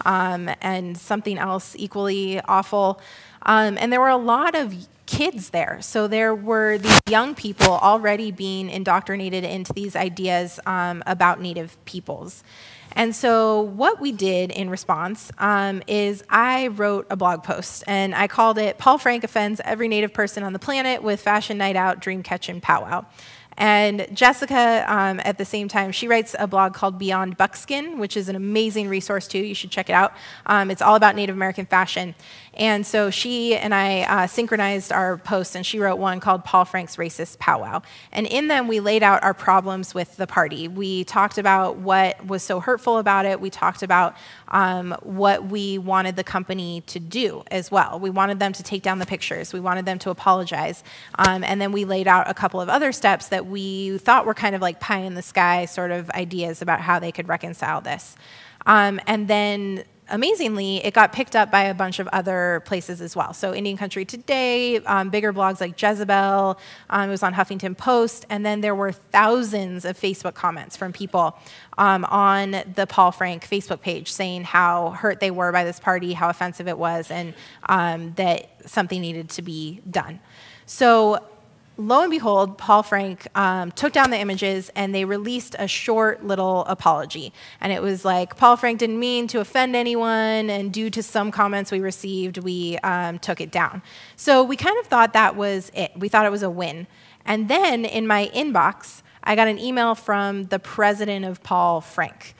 and something else equally awful. And there were a lot of kids there. So there were these young people already being indoctrinated into these ideas about Native peoples. And so what we did in response is I wrote a blog post, and I called it Paul Frank Offends Every Native Person on the Planet with Fashion Night Out, Dream Catchin' Powwow. And Jessica, at the same time, she writes a blog called Beyond Buckskin, which is an amazing resource too. You should check it out. It's all about Native American fashion. And so she and I synchronized our posts, and she wrote one called Paul Frank's Racist Powwow. And in them, we laid out our problems with the party. We talked about what was so hurtful about it. We talked about what we wanted the company to do as well. We wanted them to take down the pictures. We wanted them to apologize. And then we laid out a couple of other steps that we thought were kind of like pie in the sky sort of ideas about how they could reconcile this. And then amazingly, it got picked up by a bunch of other places as well. So Indian Country Today, bigger blogs like Jezebel, it was on Huffington Post, and then there were thousands of Facebook comments from people on the Paul Frank Facebook page saying how hurt they were by this party, how offensive it was, and that something needed to be done. So lo and behold, Paul Frank took down the images, and they released a short little apology. And it was like, Paul Frank didn't mean to offend anyone, and due to some comments we received, we took it down. So we kind of thought that was it. We thought it was a win. And then in my inbox, I got an email from the president of Paul Frank,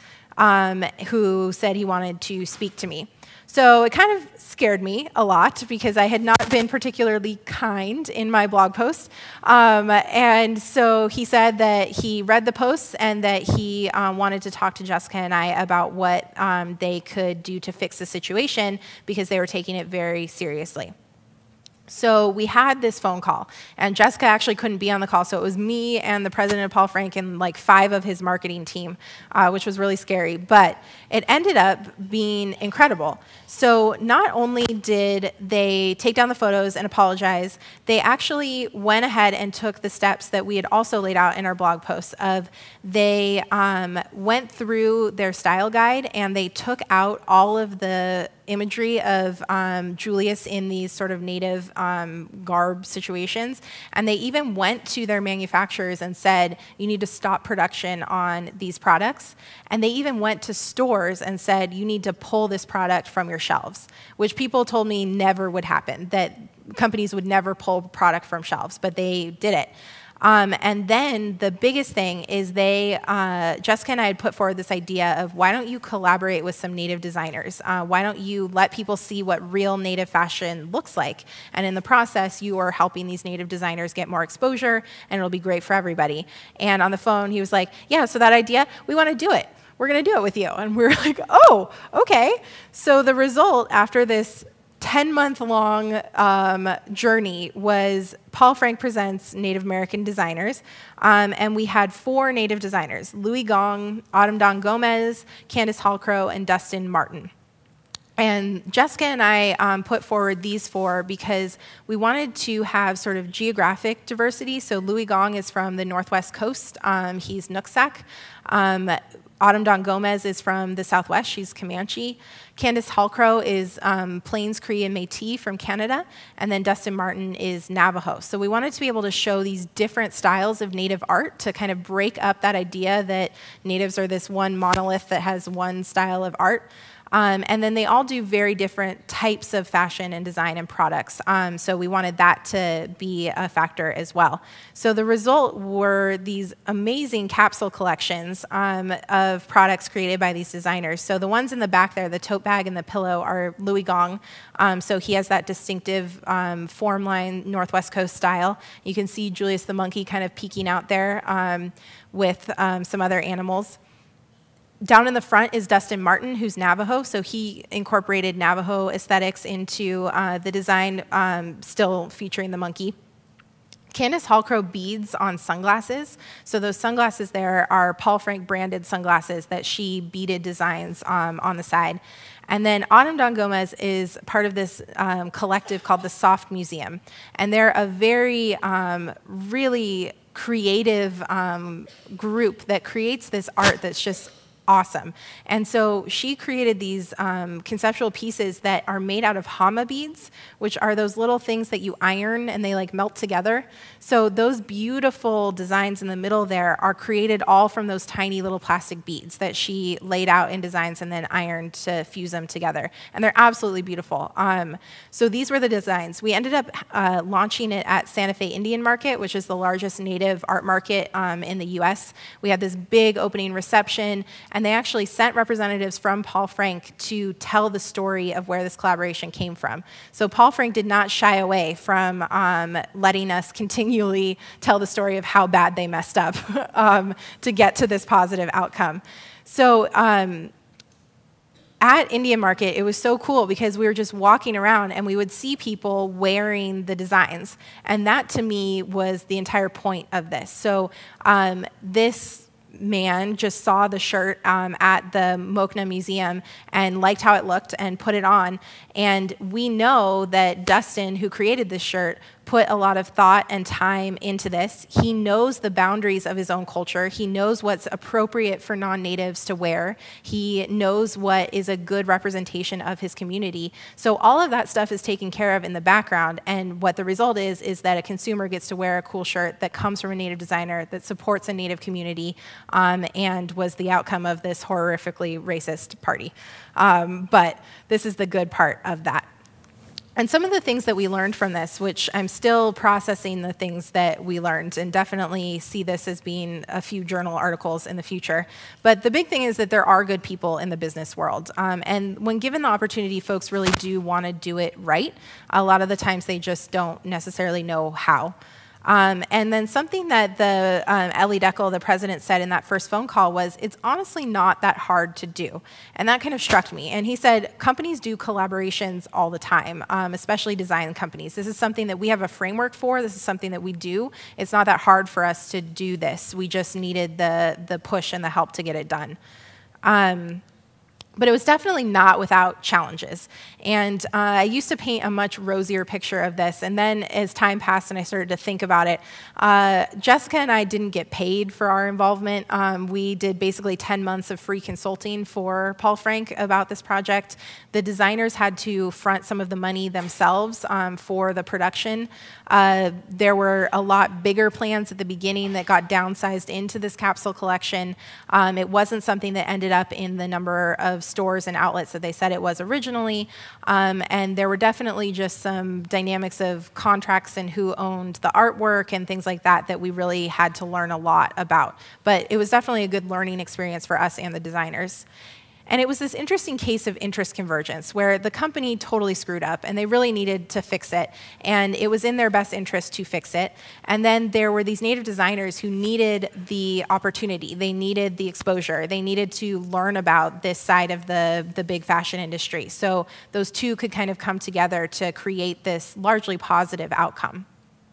who said he wanted to speak to me. So it kind of scared me a lot because I had not been particularly kind in my blog post. And so he said that he read the posts and that he wanted to talk to Jessica and I about what they could do to fix the situation because they were taking it very seriously. So we had this phone call, and Jessica actually couldn't be on the call, so it was me and the president of Paul Frank and like 5 of his marketing team, which was really scary, but it ended up being incredible. So not only did they take down the photos and apologize, they actually went ahead and took the steps that we had also laid out in our blog posts of they went through their style guide and they took out all of the imagery of Julius in these sort of native garb situations. And they even went to their manufacturers and said, you need to stop production on these products. And they even went to stores and said, you need to pull this product from your shelves, which people told me never would happen, that companies would never pull product from shelves, but they did it. And then the biggest thing is Jessica and I had put forward this idea of why don't you collaborate with some native designers? Why don't you let people see what real native fashion looks like? And in the process, you are helping these native designers get more exposure, and it'll be great for everybody. And on the phone, he was like, yeah, so that idea, we want to do it. We're going to do it with you. And we were like, oh, okay. So the result after this 10-month-long journey was Paul Frank Presents Native American Designers, and we had 4 native designers, Louis Gong, Autumn Dawn Gomez, Candace Hallcrow, and Dustin Martin. And Jessica and I put forward these 4 because we wanted to have sort of geographic diversity. So Louis Gong is from the Northwest Coast. He's Nooksack. Autumn Dawn Gomez is from the Southwest. She's Comanche. Candace Hallcrow is Plains Cree and Métis from Canada. And then Dustin Martin is Navajo. So we wanted to be able to show these different styles of native art to kind of break up that idea that natives are this one monolith that has one style of art. And then they all do very different types of fashion and design and products. So we wanted that to be a factor as well. So the result were these amazing capsule collections of products created by these designers. So the ones in the back there, the tote bag and the pillow, are Louis Gong. So he has that distinctive form line Northwest Coast style. You can see Julius the monkey kind of peeking out there with some other animals. Down in the front is Dustin Martin, who's Navajo, so he incorporated Navajo aesthetics into the design, still featuring the monkey. Candace Hallcrow beads on sunglasses. So those sunglasses there are Paul Frank branded sunglasses that she beaded designs on the side. And then Autumn Dawn Gomez is part of this collective called the Soft Museum. And they're a very, really creative group that creates this art that's just awesome. And so she created these conceptual pieces that are made out of hama beads, which are those little things that you iron and they like melt together. So those beautiful designs in the middle there are created all from those tiny little plastic beads that she laid out in designs and then ironed to fuse them together. And they're absolutely beautiful. So these were the designs. We ended up launching it at Santa Fe Indian Market, which is the largest native art market in the US. We had this big opening reception, and they actually sent representatives from Paul Frank to tell the story of where this collaboration came from. So Paul Frank did not shy away from letting us continually tell the story of how bad they messed up to get to this positive outcome. So at Indian Market, it was so cool because we were just walking around and we would see people wearing the designs. And that, to me, was the entire point of this. So this man just saw the shirt at the Mokna Museum and liked how it looked and put it on. And we know that Dustin, who created this shirt, put a lot of thought and time into this. He knows the boundaries of his own culture. He knows what's appropriate for non-natives to wear. He knows what is a good representation of his community. So all of that stuff is taken care of in the background, and what the result is that a consumer gets to wear a cool shirt that comes from a native designer that supports a native community, and was the outcome of this horrifically racist party. But this is the good part of that. And some of the things that we learned from this, which I'm still processing the things that we learned, and definitely see this as being a few journal articles in the future. But the big thing is that there are good people in the business world. And when given the opportunity, folks really do want to do it right. A lot of the times they just don't necessarily know how. And then something that the Ellie Deckel, the president, said in that first phone call was, it's honestly not that hard to do. And that kind of struck me. And he said, companies do collaborations all the time, especially design companies. This is something that we have a framework for. This is something that we do. It's not that hard for us to do this. We just needed the push and the help to get it done. But it was definitely not without challenges. And I used to paint a much rosier picture of this. And then as time passed and I started to think about it, Jessica and I didn't get paid for our involvement. We did basically 10 months of free consulting for Paul Frank about this project. The designers had to front some of the money themselves for the production. There were a lot bigger plans at the beginning that got downsized into this capsule collection. It wasn't something that ended up in the number of stores and outlets that they said it was originally. And there were definitely just some dynamics of contracts and who owned the artwork and things like that that we really had to learn a lot about. But it was definitely a good learning experience for us and the designers. And it was this interesting case of interest convergence where the company totally screwed up and they really needed to fix it. And it was in their best interest to fix it. And then there were these native designers who needed the opportunity. They needed the exposure. They needed to learn about this side of the big fashion industry. So those two could kind of come together to create this largely positive outcome.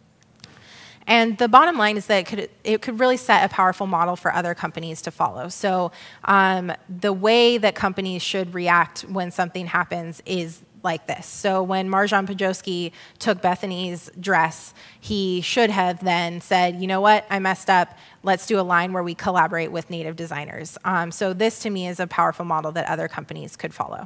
And the bottom line is that it could really set a powerful model for other companies to follow. So the way that companies should react when something happens is like this. So when Marjan Pajowski took Bethany's dress, he should have then said, you know what, I messed up. Let's do a line where we collaborate with native designers. So this, to me, is a powerful model that other companies could follow.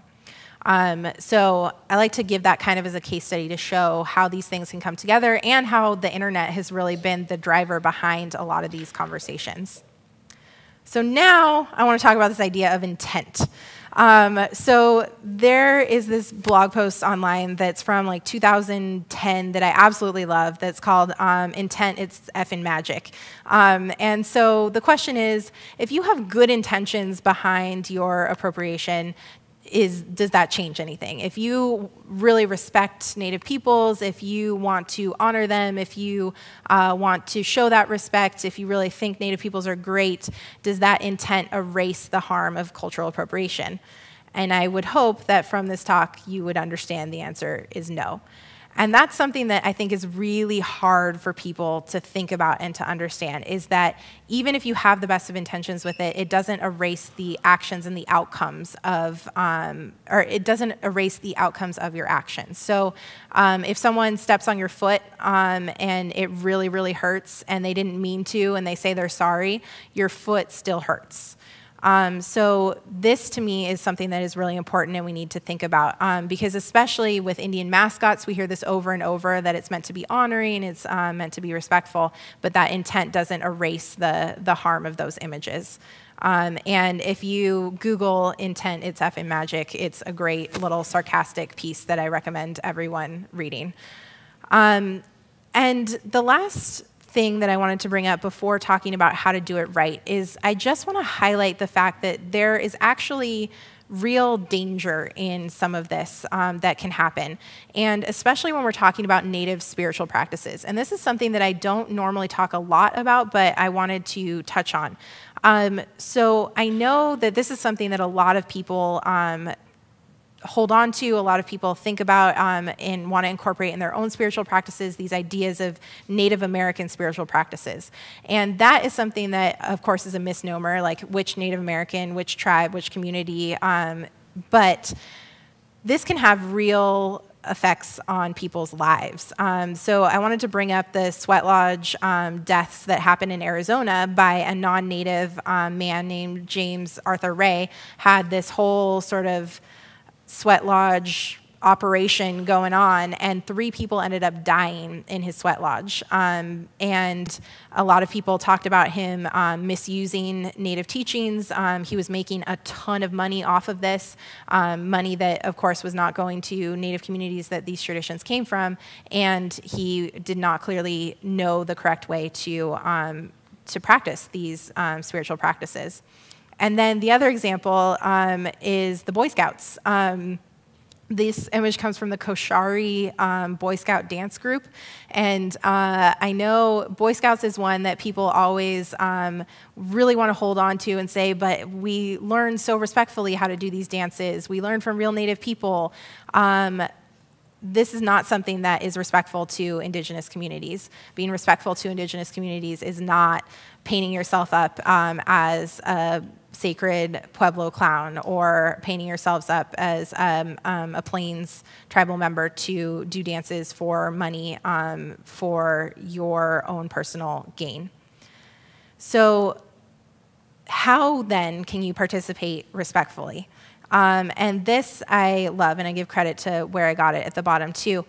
So I like to give that kind of as a case study to show how these things can come together and how the internet has really been the driver behind a lot of these conversations. So now I want to talk about this idea of intent. So there is this blog post online that's from like 2010 that I absolutely love that's called Intent, It's Effing Magic. And so the question is, if you have good intentions behind your appropriation, does that change anything? If you really respect Native peoples, if you want to honor them, if you want to show that respect, if you really think Native peoples are great, does that intent erase the harm of cultural appropriation? And I would hope that from this talk you would understand the answer is no. And that's something that I think is really hard for people to think about and to understand, is that even if you have the best of intentions with it, it doesn't erase the actions and the outcomes of, or it doesn't erase the outcomes of your actions. So if someone steps on your foot and it really, really hurts and they didn't mean to and they say they're sorry, your foot still hurts. So this, to me, is something that is really important and we need to think about, because especially with Indian mascots, we hear this over and over, that it's meant to be honoring, it's meant to be respectful, but that intent doesn't erase the harm of those images. And if you Google intent, it's effing magic. It's a great little sarcastic piece that I recommend everyone reading. And the last thing that I wanted to bring up before talking about how to do it right is I just want to highlight the fact that there is actually real danger in some of this that can happen, and especially when we're talking about Native spiritual practices. And this is something that I don't normally talk a lot about, but I wanted to touch on. So I know that this is something that a lot of people hold on to, a lot of people think about and want to incorporate in their own spiritual practices, these ideas of Native American spiritual practices. And that is something that, of course, is a misnomer, like which Native American, which tribe, which community, but this can have real effects on people's lives. So I wanted to bring up the sweat lodge deaths that happened in Arizona by a non-Native man named James Arthur Ray. Had this whole sort of sweat lodge operation going on, and 3 people ended up dying in his sweat lodge. And a lot of people talked about him misusing Native teachings. He was making a ton of money off of this, money that, of course, was not going to Native communities that these traditions came from, and he did not clearly know the correct way to practice these spiritual practices. And then the other example is the Boy Scouts. This image comes from the Koshari Boy Scout dance group. And I know Boy Scouts is one that people always really want to hold on to and say, but we learn so respectfully how to do these dances. We learn from real Native people. This is not something that is respectful to Indigenous communities. Being respectful to Indigenous communities is not painting yourself up as a sacred Pueblo clown or painting yourselves up as a Plains tribal member to do dances for money for your own personal gain. So how then can you participate respectfully? And this I love, and I give credit to where I got it at the bottom too.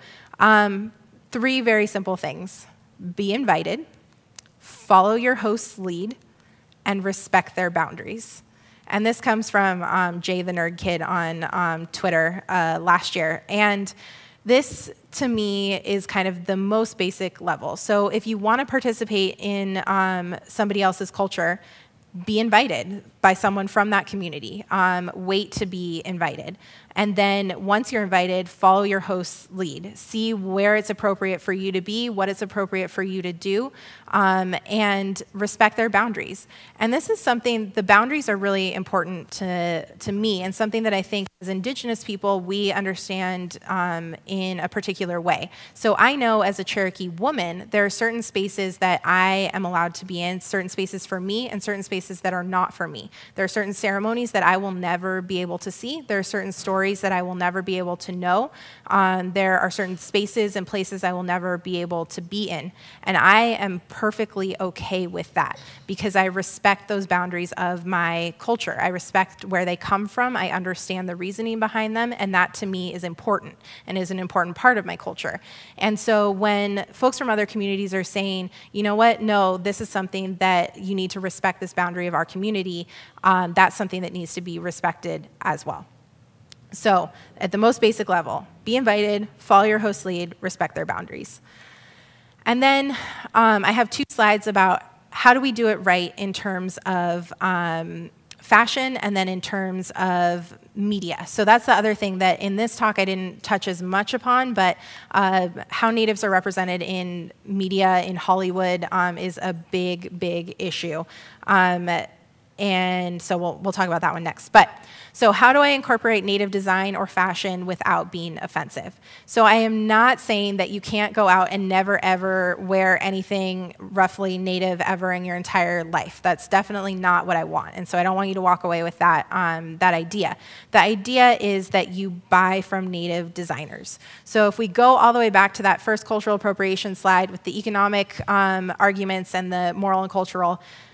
3 very simple things. Be invited, follow your host's lead, and respect their boundaries. And this comes from Jay the Nerd Kid on Twitter last year. And this, to me, is kind of the most basic level. So if you want to participate in somebody else's culture, be invited by someone from that community. Wait to be invited. And then once you're invited, follow your host's lead. See where it's appropriate for you to be, what it's appropriate for you to do, and respect their boundaries. And this is something, the boundaries are really important to me, and something that I think as Indigenous people, we understand in a particular way. So I know as a Cherokee woman, there are certain spaces that I am allowed to be in, certain spaces for me, and certain spaces that are not for me. There are certain ceremonies that I will never be able to see. There are certain stories that I will never be able to know. There are certain spaces and places I will never be able to be in. And I am perfectly okay with that because I respect those boundaries of my culture. I respect where they come from. I understand the reasoning behind them, and that to me is important and is an important part of my culture. And so when folks from other communities are saying, you know what, no, this is something that you need to respect this boundary of our community, that's something that needs to be respected as well. So at the most basic level, be invited, follow your host's lead, respect their boundaries. And then I have 2 slides about how do we do it right in terms of fashion and then in terms of media. So that's the other thing that in this talk I didn't touch as much upon, but how Natives are represented in media in Hollywood is a big, big issue. And so we'll talk about that one next. But so how do I incorporate Native design or fashion without being offensive? So I am not saying that you can't go out and never, ever wear anything roughly Native ever in your entire life. That's definitely not what I want. And so I don't want you to walk away with that, that idea. The idea is that you buy from Native designers. So if we go all the way back to that first cultural appropriation slide with the economic arguments and the moral and cultural,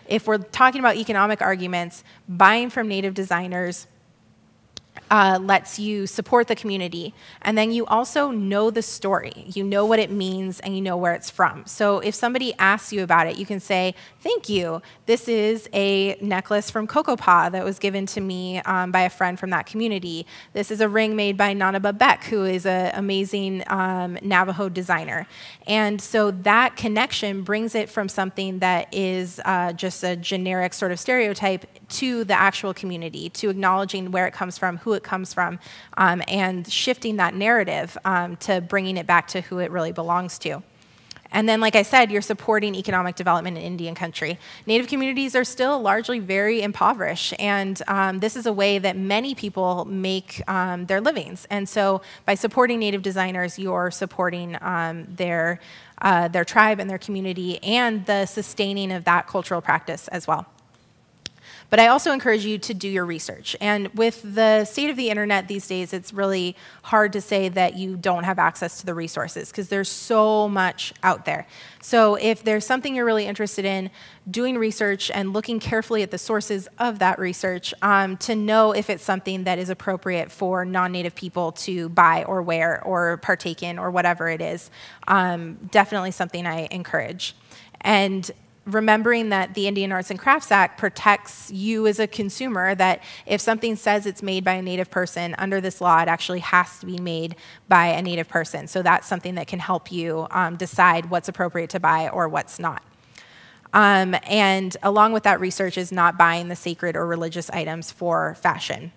if we're talking about economic arguments, buying from Native designers lets you support the community. And then you also know the story. You know what it means and you know where it's from. So if somebody asks you about it, you can say, thank you. This is a necklace from Kokopah that was given to me by a friend from that community. This is a ring made by Nana Babek, who is an amazing Navajo designer. And so that connection brings it from something that is just a generic sort of stereotype to the actual community, to acknowledging where it comes from, who it comes from, and shifting that narrative to bringing it back to who it really belongs to. And then, like I said, you're supporting economic development in Indian country. Native communities are still largely very impoverished, and this is a way that many people make their livings. And so by supporting Native designers, you're supporting their tribe and their community and the sustaining of that cultural practice as well. But I also encourage you to do your research. And with the state of the internet these days, it's really hard to say that you don't have access to the resources because there's so much out there. So if there's something you're really interested in, doing research and looking carefully at the sources of that research to know if it's something that is appropriate for non-Native people to buy or wear or partake in or whatever it is, definitely something I encourage. And remembering that the Indian Arts and Crafts Act protects you as a consumer, that if something says it's made by a Native person, under this law, it actually has to be made by a Native person. So that's something that can help you decide what's appropriate to buy or what's not. And along with that research is not buying the sacred or religious items for fashion.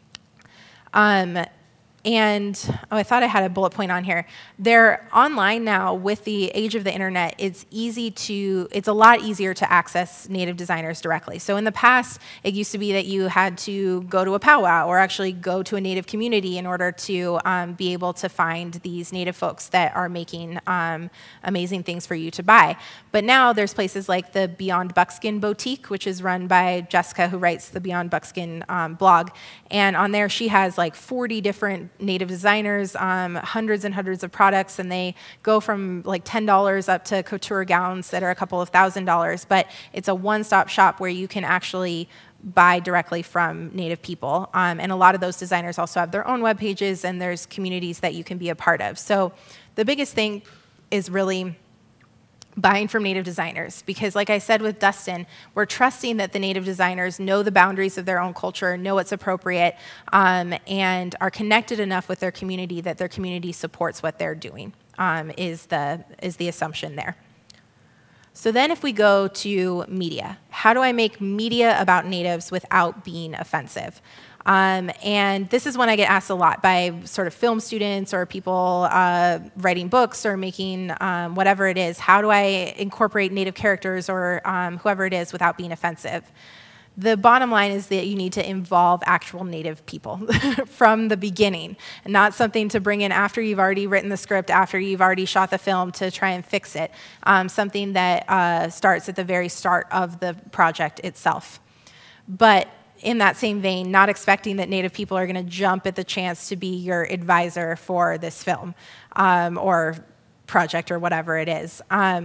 And I thought I had a bullet point on here. They're online now with the age of the internet. It's a lot easier to access Native designers directly. So in the past, it used to be that you had to go to a powwow or actually go to a Native community in order to be able to find these Native folks that are making amazing things for you to buy. But now there's places like the Beyond Buckskin Boutique, which is run by Jessica, who writes the Beyond Buckskin blog. And on there, she has like 40 different Native designers, hundreds and hundreds of products, and they go from like $10 up to couture gowns that are a couple of $1,000s. But it's a one-stop shop where you can actually buy directly from Native people. And a lot of those designers also have their own web pages, and there's communities that you can be a part of. So the biggest thing is really buying from Native designers, because like I said with Dustin, we're trusting that the Native designers know the boundaries of their own culture, know what's appropriate, and are connected enough with their community that their community supports what they're doing, is the assumption there. So then if we go to media, how do I make media about Natives without being offensive? And this is one I get asked a lot by sort of film students or people writing books or making whatever it is. How do I incorporate Native characters or whoever it is without being offensive? The bottom line is that you need to involve actual Native people from the beginning, and not something to bring in after you've already written the script, after you've already shot the film to try and fix it. Something that starts at the very start of the project itself. But in that same vein, not expecting that Native people are going to jump at the chance to be your advisor for this film or project or whatever it is.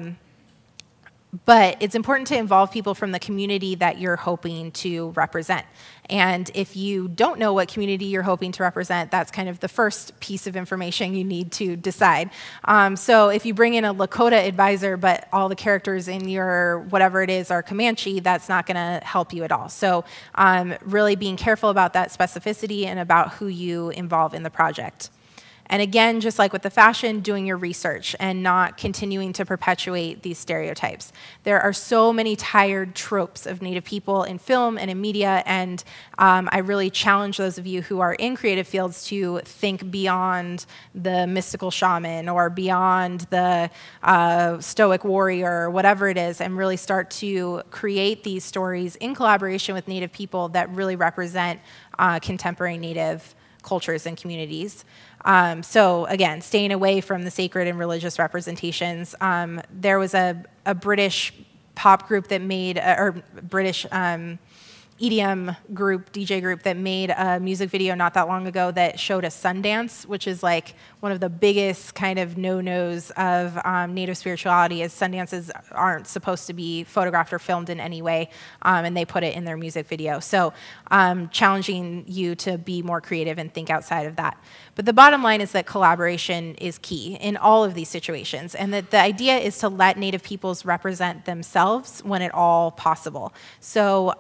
But it's important to involve people from the community that you're hoping to represent. And if you don't know what community you're hoping to represent, that's kind of the first piece of information you need to decide. So if you bring in a Lakota advisor, but all the characters in your whatever it is are Comanche, that's not going to help you at all. So really being careful about that specificity and about who you involve in the project. And again, just like with the fashion, doing your research and not continuing to perpetuate these stereotypes. There are so many tired tropes of Native people in film and in media, and I really challenge those of you who are in creative fields to think beyond the mystical shaman or beyond the stoic warrior or whatever it is, and really start to create these stories in collaboration with Native people that really represent contemporary Native cultures and communities. So again, staying away from the sacred and religious representations. There was a British pop group that made, or British EDM group, DJ group that made a music video not that long ago that showed a Sundance, which is like one of the biggest kind of no-nos of Native spirituality, is Sundances aren't supposed to be photographed or filmed in any way, and they put it in their music video. So challenging you to be more creative and think outside of that. But the bottom line is that collaboration is key in all of these situations, and that the idea is to let Native peoples represent themselves when at all possible. So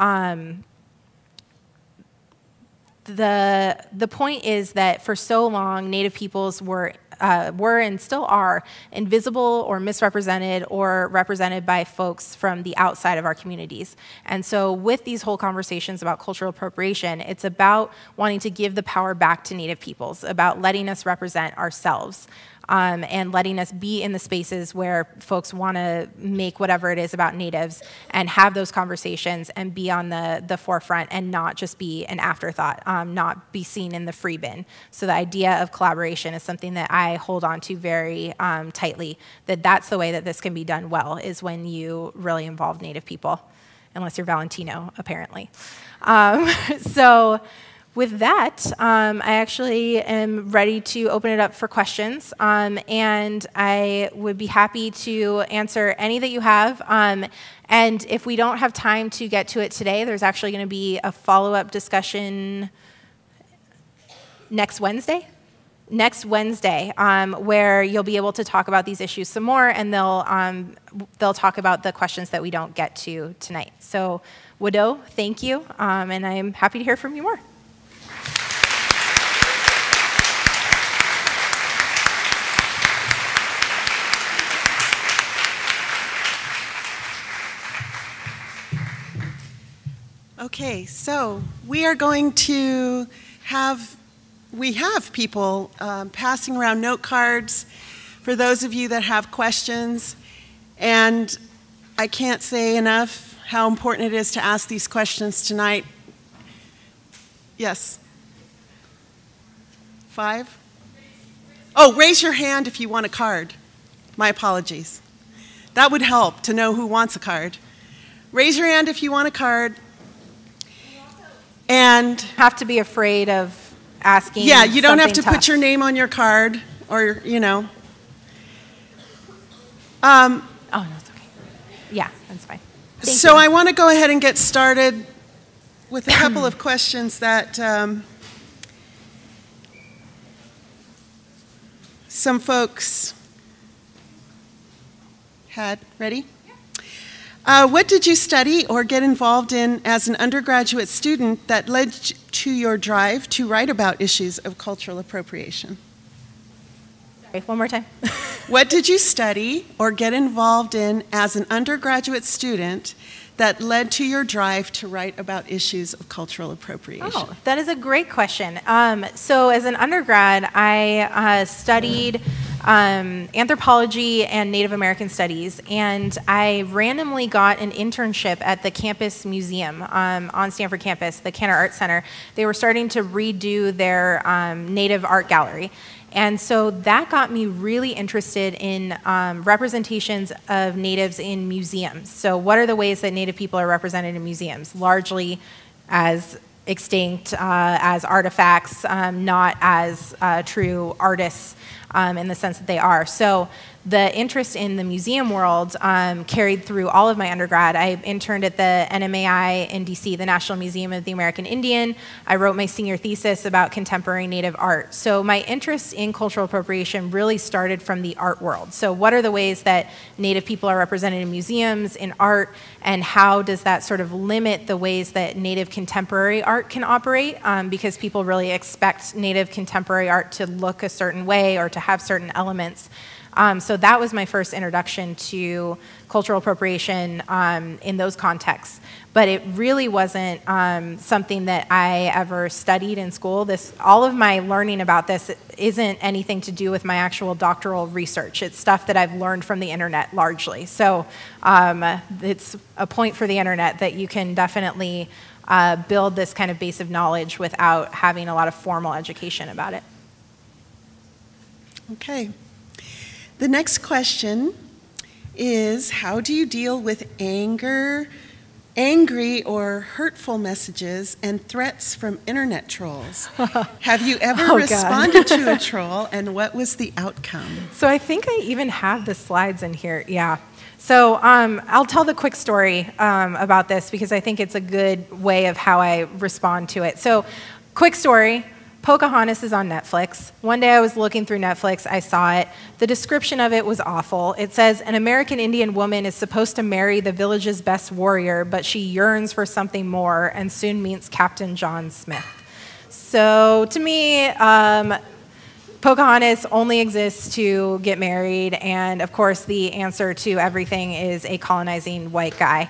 the point is that for so long, Native peoples were and still are invisible or misrepresented or represented by folks from the outside of our communities. And so with these whole conversations about cultural appropriation, it's about wanting to give the power back to Native peoples, about letting us represent ourselves. And letting us be in the spaces where folks want to make whatever it is about Natives and have those conversations and be on the forefront and not just be an afterthought, not be seen in the free bin. So the idea of collaboration is something that I hold on to very tightly, that's the way that this can be done well, is when you really involve Native people, unless you're Valentino, apparently. So with that, I actually am ready to open it up for questions, and I would be happy to answer any that you have. And if we don't have time to get to it today, there's actually going to be a follow-up discussion next Wednesday. Where you'll be able to talk about these issues some more, and they'll talk about the questions that we don't get to tonight. So, Wado, thank you, and I'm happy to hear from you more. Okay, so we are going to have people passing around note cards for those of you that have questions. And I can't say enough how important it is to ask these questions tonight. Yes? 5? Oh, raise your hand if you want a card. My apologies. That would help to know who wants a card. Raise your hand if you want a card. And have to be afraid of asking. Yeah, you don't have to tough. Put your name on your card, or you know. Oh no, it's okay. Yeah, that's fine. So I want to go ahead and get started with a couple of questions that some folks had. Ready? What did you study or get involved in as an undergraduate student that led to your drive to write about issues of cultural appropriation? Sorry, one more time. What did you study or get involved in as an undergraduate student that led to your drive to write about issues of cultural appropriation? Oh, that is a great question. So as an undergrad, I studied anthropology and Native American studies, and I randomly got an internship at the campus museum on Stanford campus, the Cantor Art Center. They were starting to redo their Native art gallery. And so that got me really interested in representations of Natives in museums. So what are the ways that Native people are represented in museums? Largely as extinct, as artifacts, not as true artists in the sense that they are. So the interest in the museum world carried through all of my undergrad. I interned at the NMAI in DC, the National Museum of the American Indian. I wrote my senior thesis about contemporary Native art. So my interest in cultural appropriation really started from the art world. So what are the ways that Native people are represented in museums, in art, and how does that sort of limit the ways that Native contemporary art can operate? Because people really expect Native contemporary art to look a certain way or to have certain elements. So that was my first introduction to cultural appropriation in those contexts. But it really wasn't something that I ever studied in school. All of my learning about this isn't anything to do with my actual doctoral research. It's stuff that I've learned from the internet largely. So it's a point for the internet that you can definitely build this kind of base of knowledge without having a lot of formal education about it. Okay. The next question is, how do you deal with anger angry or hurtful messages and threats from internet trolls. Have you ever responded to a troll, and what was the outcome? So I think I even have the slides in here, yeah. So I'll tell the quick story about this because I think it's a good way of how I respond to it. So quick story, Pocahontas is on Netflix. One day I was looking through Netflix, I saw it. The description of it was awful. It says, an American Indian woman is supposed to marry the village's best warrior, but she yearns for something more and soon meets Captain John Smith. So to me, Pocahontas only exists to get married, and of course the answer to everything is a colonizing white guy.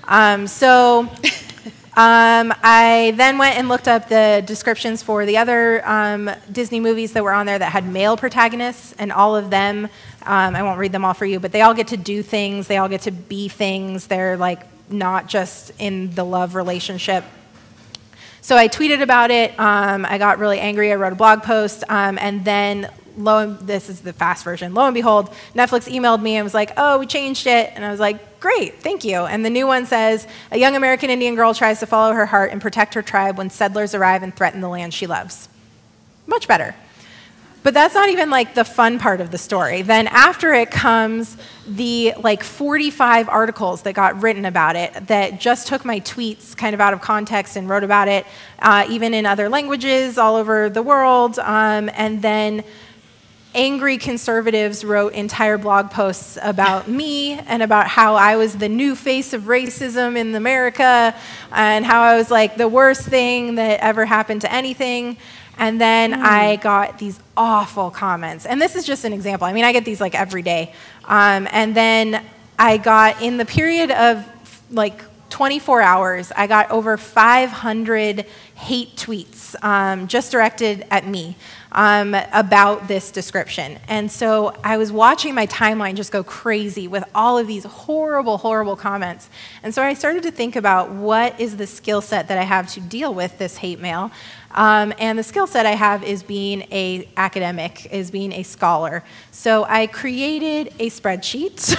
I then went and looked up the descriptions for the other Disney movies that were on there that had male protagonists, and all of them, I won't read them all for you, but they all get to do things, they all get to be things, they're like not just in the love relationship. So I tweeted about it, I got really angry, I wrote a blog post, and then this is the fast version, lo and behold, Netflix emailed me and was like, oh, we changed it, and I was like, great, thank you. And the new one says, a young American Indian girl tries to follow her heart and protect her tribe when settlers arrive and threaten the land she loves. Much better. But that's not even like the fun part of the story. Then after it comes the like 45 articles that got written about it that just took my tweets kind of out of context and wrote about it, even in other languages all over the world. And then angry conservatives wrote entire blog posts about me and about how I was the new face of racism in America and how I was like the worst thing that ever happened to anything. And then I got these awful comments. And this is just an example. I mean, I get these like every day. And then I got, in the period of like 24 hours, I got over 500 hate tweets just directed at me about this description. And so I was watching my timeline just go crazy with all of these horrible, horrible comments. And so I started to think about what is the skill set that I have to deal with this hate mail. And the skill set I have is being an academic, is being a scholar. So I created a spreadsheet,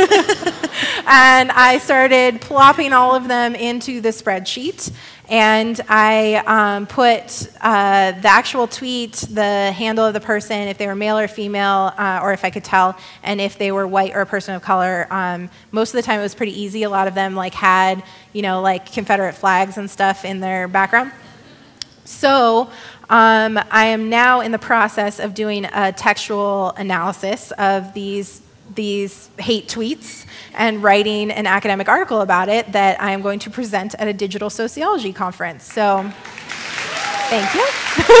and I started plopping all of them into the spreadsheet. And I put the actual tweet, the handle of the person, if they were male or female, or if I could tell, and if they were white or a person of color. Most of the time it was pretty easy. A lot of them like had, you know, like Confederate flags and stuff in their background. So I am now in the process of doing a textual analysis of these hate tweets and writing an academic article about it that I am going to present at a digital sociology conference. So thank you.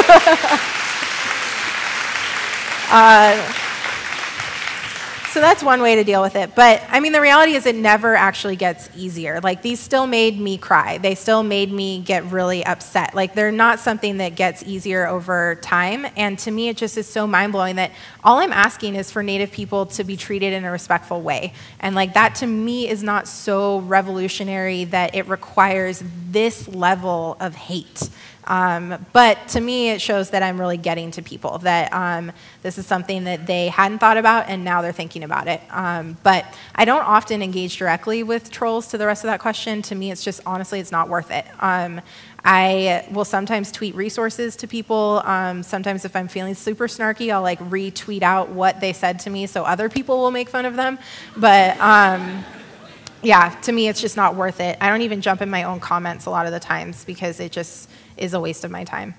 So that's one way to deal with it. But I mean, the reality is it never actually gets easier. Like, these still made me cry. They still made me get really upset. Like, they're not something that gets easier over time. And to me, it just is so mind-blowing that all I'm asking is for Native people to be treated in a respectful way. And like, that to me is not so revolutionary that it requires this level of hate. But to me, it shows that I'm really getting to people, that this is something that they hadn't thought about, and now they're thinking about it. But I don't often engage directly with trolls to the rest of that question. To me, it's just, honestly, it's not worth it. I will sometimes tweet resources to people. Sometimes if I'm feeling super snarky, I'll like retweet out what they said to me so other people will make fun of them. But yeah, to me, it's just not worth it. I don't even jump in my own comments a lot of the times because it just is a waste of my time.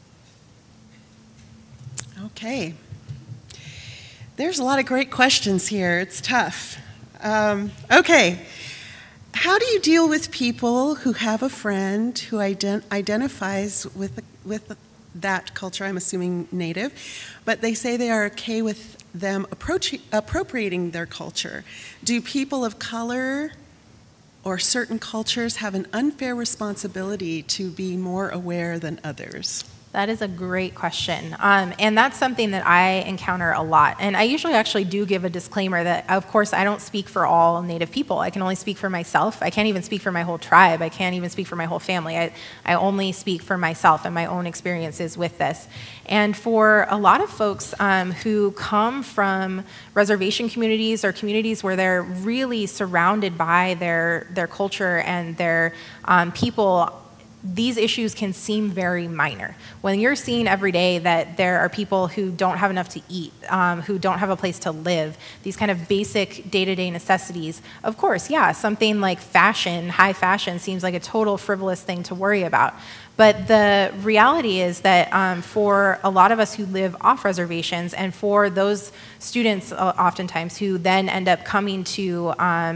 Okay. There's a lot of great questions here. It's tough. Okay. How do you deal with people who have a friend who identifies with that culture, I'm assuming Native, but they say they are okay with them appropriating their culture? Do people of color or certain cultures have an unfair responsibility to be more aware than others? That is a great question. And that's something that I encounter a lot. And I usually actually do give a disclaimer that, of course, I don't speak for all Native people. I can only speak for myself. I can't even speak for my whole tribe. I can't even speak for my whole family. I only speak for myself and my own experiences with this. And for a lot of folks who come from reservation communities or communities where they're really surrounded by their culture and their people, these issues can seem very minor. When you're seeing every day that there are people who don't have enough to eat, who don't have a place to live, these kind of basic day-to-day necessities, of course, yeah, something like fashion, high fashion, seems like a total frivolous thing to worry about. But the reality is that for a lot of us who live off reservations, and for those students oftentimes who then end up coming to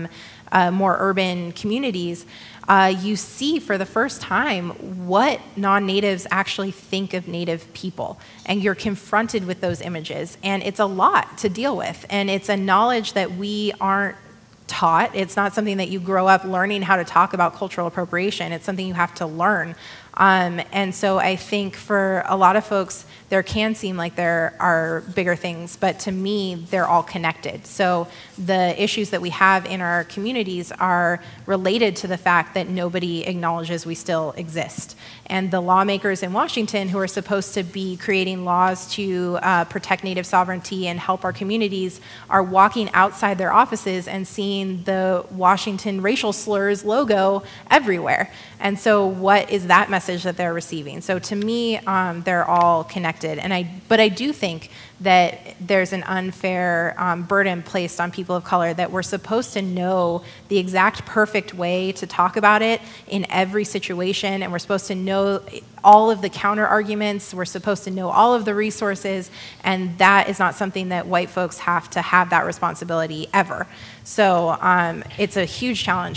more urban communities, you see for the first time what non-natives actually think of Native people. And you're confronted with those images. And it's a lot to deal with. And it's a knowledge that we aren't taught. It's not something that you grow up learning how to talk about cultural appropriation. It's something you have to learn. And so I think for a lot of folks, there can seem like there are bigger things, but to me, they're all connected. So the issues that we have in our communities are related to the fact that nobody acknowledges we still exist. And the lawmakers in Washington who are supposed to be creating laws to protect Native sovereignty and help our communities are walking outside their offices and seeing the Washington racial slurs logo everywhere. And so what is that message that they're receiving? So to me, they're all connected. But I do think that there's an unfair burden placed on people of color that we're supposed to know the exact perfect way to talk about it in every situation, and we're supposed to know all of the counter arguments, we're supposed to know all of the resources, and that is not something that white folks have to have that responsibility ever. So it's a huge challenge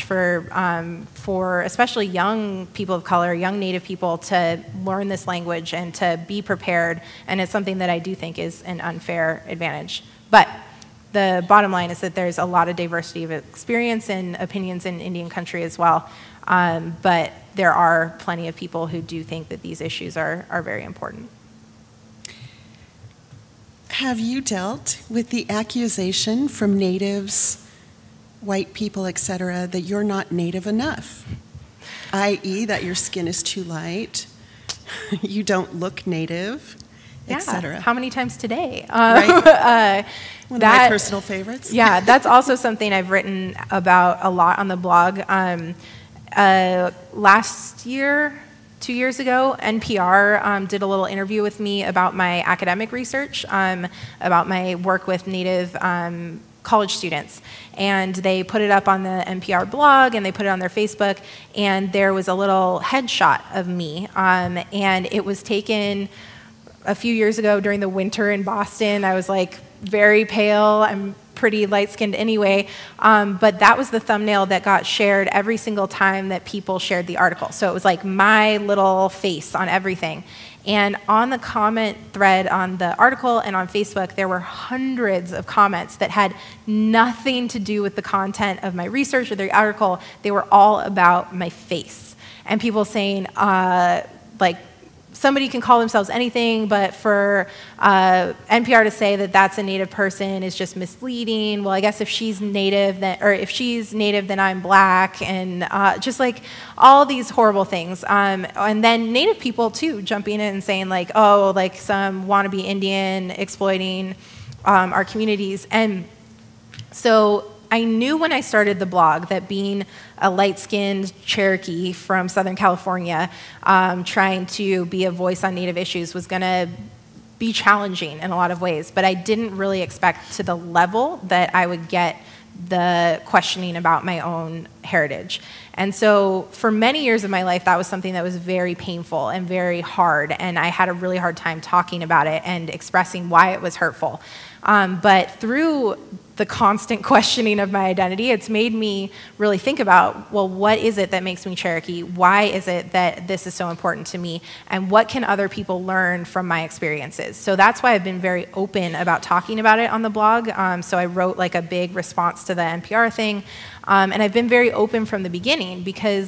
for especially young people of color, young Native people, to learn this language and to be prepared, and it's something that I do think is an unfair advantage. But the bottom line is that there's a lot of diversity of experience and opinions in Indian country as well. But there are plenty of people who do think that these issues are very important. Have you dealt with the accusation from natives, white people, etc., that you're not Native enough, i.e. that your skin is too light, you don't look Native, etc.? How many times today? Right? One of my personal favorites. Yeah, that's also something I've written about a lot on the blog. Last year, 2 years ago, NPR did a little interview with me about my academic research, about my work with Native college students. And they put it up on the NPR blog, and they put it on their Facebook, and there was a little headshot of me. And it was taken a few years ago during the winter in Boston. I was like very pale. I'm pretty light-skinned anyway, but that was the thumbnail that got shared every single time that people shared the article. So it was like my little face on everything. And on the comment thread on the article and on Facebook, there were hundreds of comments that had nothing to do with the content of my research or the article. They were all about my face. And people saying, like, somebody can call themselves anything, but for NPR to say that that's a Native person is just misleading. Well, I guess if she's Native, if she's Native, then I'm Black, and just like all these horrible things. And then Native people too jumping in and saying like, oh, like some wannabe Indian exploiting our communities. And so I knew when I started the blog that being a light-skinned Cherokee from Southern California, trying to be a voice on Native issues was going to be challenging in a lot of ways, but I didn't really expect to the level that I would get the questioning about my own heritage. And so for many years of my life, that was something that was very painful and very hard, and I had a really hard time talking about it and expressing why it was hurtful. But through the constant questioning of my identity, it's made me really think about, well, what is it that makes me Cherokee? Why is it that this is so important to me? And what can other people learn from my experiences? So that's why I've been very open about talking about it on the blog. So I wrote like a big response to the NPR thing. And I've been very open from the beginning because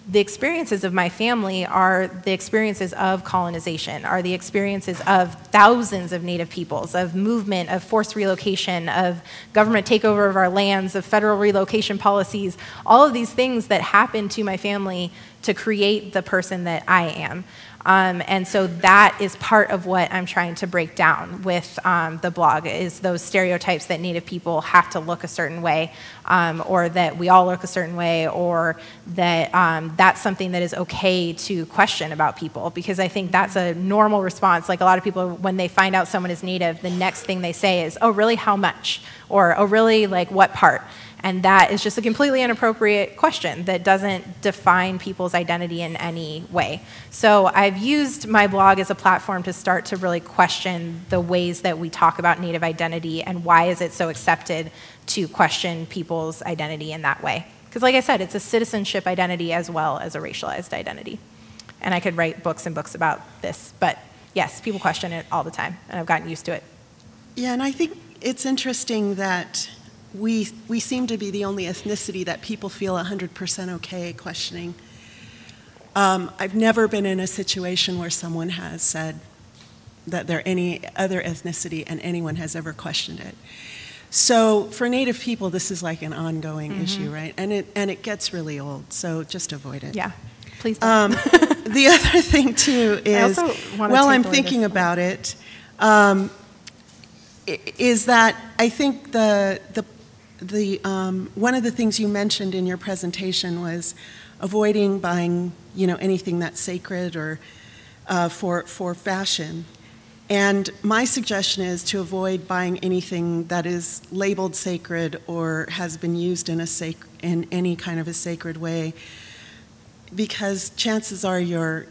the experiences of my family are the experiences of colonization, are the experiences of thousands of Native peoples, of movement, of forced relocation, of government takeover of our lands, of federal relocation policies, all of these things that happened to my family to create the person that I am. And so that is part of what I'm trying to break down with the blog, is those stereotypes that Native people have to look a certain way, or that we all look a certain way, or that that's something that is okay to question about people, because I think that's a normal response. Like, a lot of people, when they find out someone is Native, the next thing they say is, oh, really, how much? Or, oh, really, like, what part? And that is just a completely inappropriate question that doesn't define people's identity in any way. So I've used my blog as a platform to start to really question the ways that we talk about Native identity, and why is it so accepted to question people's identity in that way. Because like I said, it's a citizenship identity as well as a racialized identity. And I could write books and books about this, but yes, people question it all the time, and I've gotten used to it. Yeah, and I think it's interesting that we seem to be the only ethnicity that people feel 100% okay questioning. I've never been in a situation where someone has said that they're any other ethnicity and anyone has ever questioned it. So for Native people, this is like an ongoing issue, right? And it gets really old, so just avoid it. Yeah, please don't. The other thing too is, while I'm thinking about it, is that I think one of the things you mentioned in your presentation was avoiding buying, anything that's sacred or for fashion. And my suggestion is to avoid buying anything that is labeled sacred or has been used in any kind of a sacred way, because chances are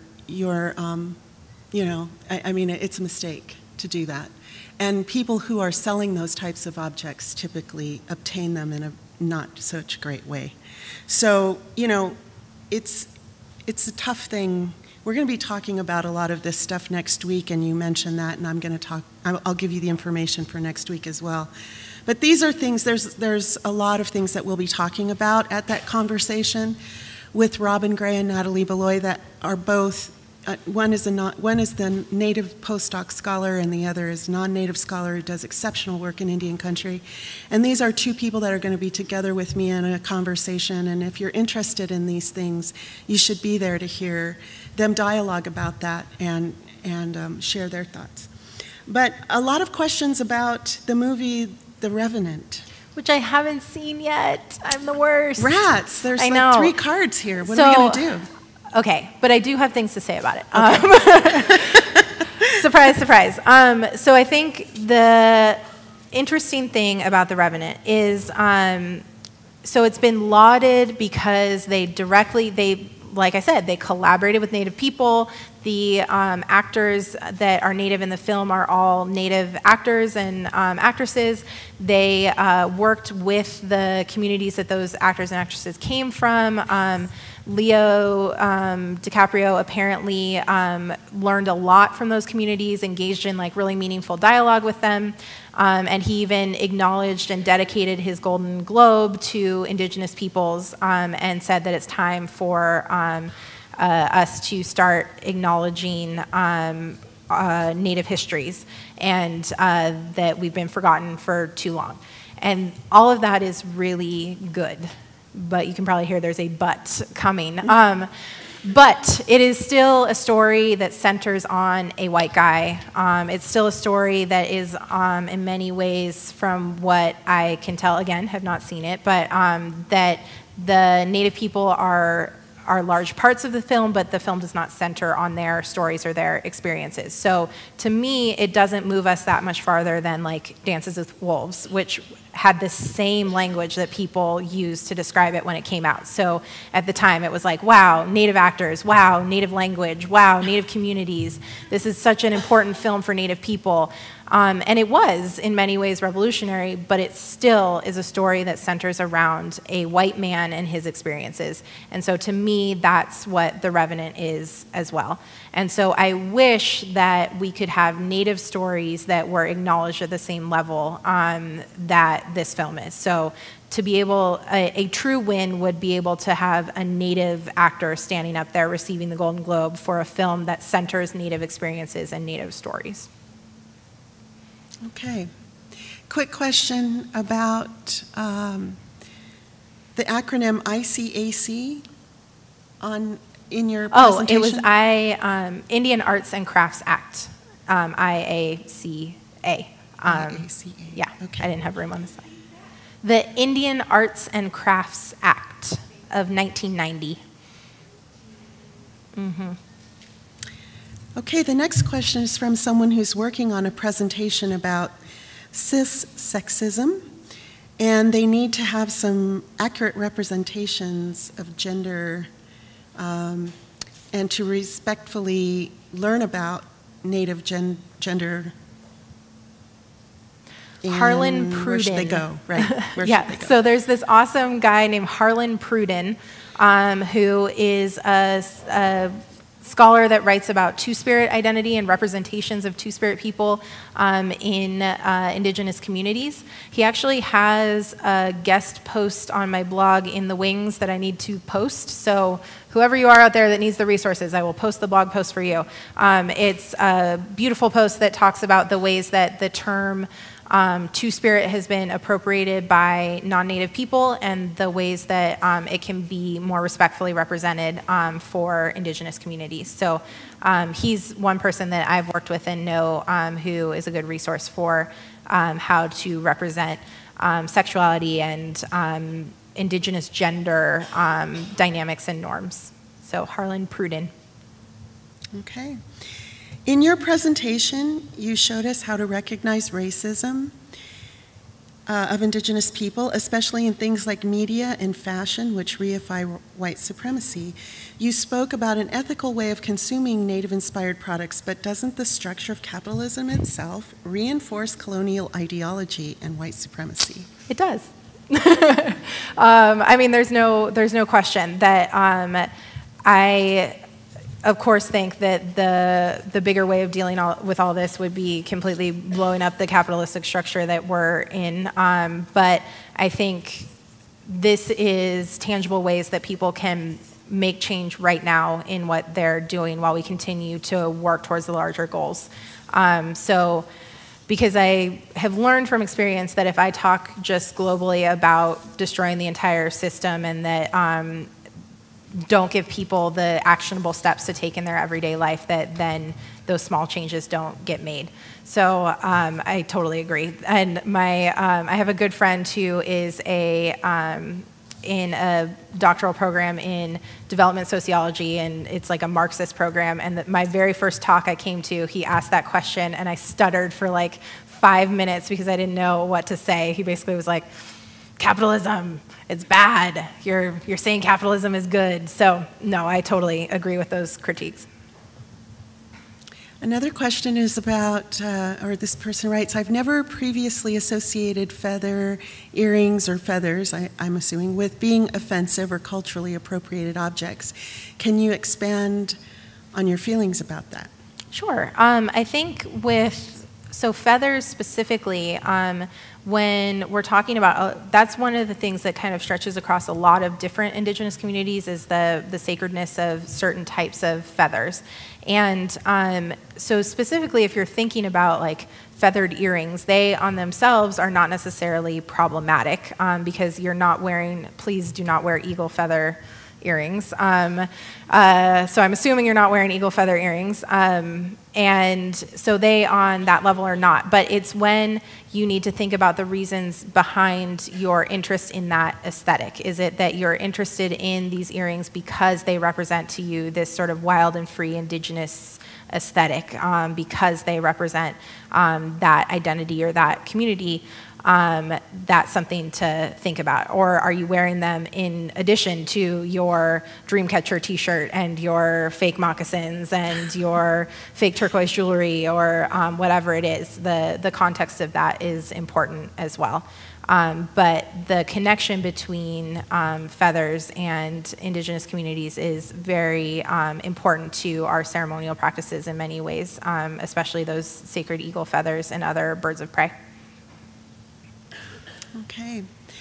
it's a mistake to do that. And people who are selling those types of objects typically obtain them in a not such great way. So, it's a tough thing. We're going to be talking about a lot of this stuff next week, and you mentioned that, and I'll give you the information for next week as well. But these are things, there's a lot of things that we'll be talking about at that conversation with Robin Gray and Natalie Beloy that are both, one is the Native postdoc scholar, and the other is non-Native scholar who does exceptional work in Indian country. And these are two people that are going to be together with me in a conversation, and if you're interested in these things, you should be there to hear them dialogue about that and share their thoughts. But a lot of questions about the movie The Revenant. Which I haven't seen yet. I'm the worst. Rats, there's like 3 cards here. What are we going to do? Okay, but I do have things to say about it. Okay. Surprise, surprise. So I think the interesting thing about The Revenant is, so it's been lauded because like I said, they collaborated with Native people. The actors that are Native in the film are all Native actors and actresses. They worked with the communities that those actors and actresses came from. Leo DiCaprio apparently learned a lot from those communities, engaged in like really meaningful dialogue with them, and he even acknowledged and dedicated his Golden Globe to indigenous peoples, and said that it's time for us to start acknowledging Native histories, and that we've been forgotten for too long. And all of that is really good. But you can probably hear there's a but coming. But it is still a story that centers on a white guy. It's still a story that is, in many ways, from what I can tell, again, have not seen it, but that the Native people are large parts of the film, but the film does not center on their stories or their experiences. So to me, it doesn't move us that much farther than like Dances with Wolves, which had the same language that people used to describe it when it came out. So at the time, it was like, wow, Native actors, wow, Native language, wow, Native communities. This is such an important film for Native people. And it was, in many ways, revolutionary, but it still is a story that centers around a white man and his experiences. And so to me, that's what The Revenant is as well. And so I wish that we could have Native stories that were acknowledged at the same level that that this film is. So to be able, a true win would be able to have a Native actor standing up there receiving the Golden Globe for a film that centers Native experiences and Native stories. Okay. Quick question about the acronym ICAC in your presentation. It was Indian Arts and Crafts Act, IACA. IACA. Yeah, okay. I didn't have room on the slide. The Indian Arts and Crafts Act of 1990. Mm-hmm. Okay, the next question is from someone who's working on a presentation about cis-sexism, and they need to have some accurate representations of gender and to respectfully learn about Native gender. Harlan Pruden. Where should they go? Right. Where yeah. should they go? So there's this awesome guy named Harlan Pruden, who is a scholar that writes about Two-Spirit identity and representations of Two-Spirit people in indigenous communities. He actually has a guest post on my blog in the wings that I need to post. So whoever you are out there that needs the resources, I will post the blog post for you. It's a beautiful post that talks about the ways that the term Two-Spirit has been appropriated by non-Native people and the ways that it can be more respectfully represented for indigenous communities. So he's one person that I've worked with and know who is a good resource for how to represent sexuality and indigenous gender dynamics and norms. So Harlan Pruden. Okay. In your presentation, you showed us how to recognize racism of indigenous people, especially in things like media and fashion, which reify white supremacy. You spoke about an ethical way of consuming Native-inspired products, but doesn't the structure of capitalism itself reinforce colonial ideology and white supremacy? It does. I mean, there's no question that I, of course, think that the bigger way of dealing with all this would be completely blowing up the capitalistic structure that we're in. But I think this is tangible ways that people can make change right now in what they're doing while we continue to work towards the larger goals. Because I have learned from experience that if I talk just globally about destroying the entire system and that don't give people the actionable steps to take in their everyday life, that then those small changes don't get made. So I totally agree. And I have a good friend who is in a doctoral program in development sociology, and it's like a Marxist program. And my very first talk I came to, he asked that question, and I stuttered for like 5 minutes because I didn't know what to say. He basically was like, capitalism, it's bad. You're saying capitalism is good. So no, I totally agree with those critiques. Another question is about, or this person writes, I've never previously associated feather earrings or feathers, I'm assuming, with being offensive or culturally appropriated objects. Can you expand on your feelings about that? Sure. I think so feathers specifically, when we're talking about, that's one of the things that kind of stretches across a lot of different indigenous communities is the sacredness of certain types of feathers. And so specifically if you're thinking about like feathered earrings, they on themselves are not necessarily problematic because you're not wearing, please do not wear eagle feather earrings. So I'm assuming you're not wearing eagle feather earrings. And so they on that level are not. But it's when you need to think about the reasons behind your interest in that aesthetic. Is it that you're interested in these earrings because they represent to you this sort of wild and free indigenous aesthetic, because they represent that identity or that community? That's something to think about. Or are you wearing them in addition to your Dreamcatcher t-shirt and your fake moccasins and your fake turquoise jewelry or whatever it is? The context of that is important as well. But the connection between feathers and indigenous communities is very important to our ceremonial practices in many ways, especially those sacred eagle feathers and other birds of prey. Okay.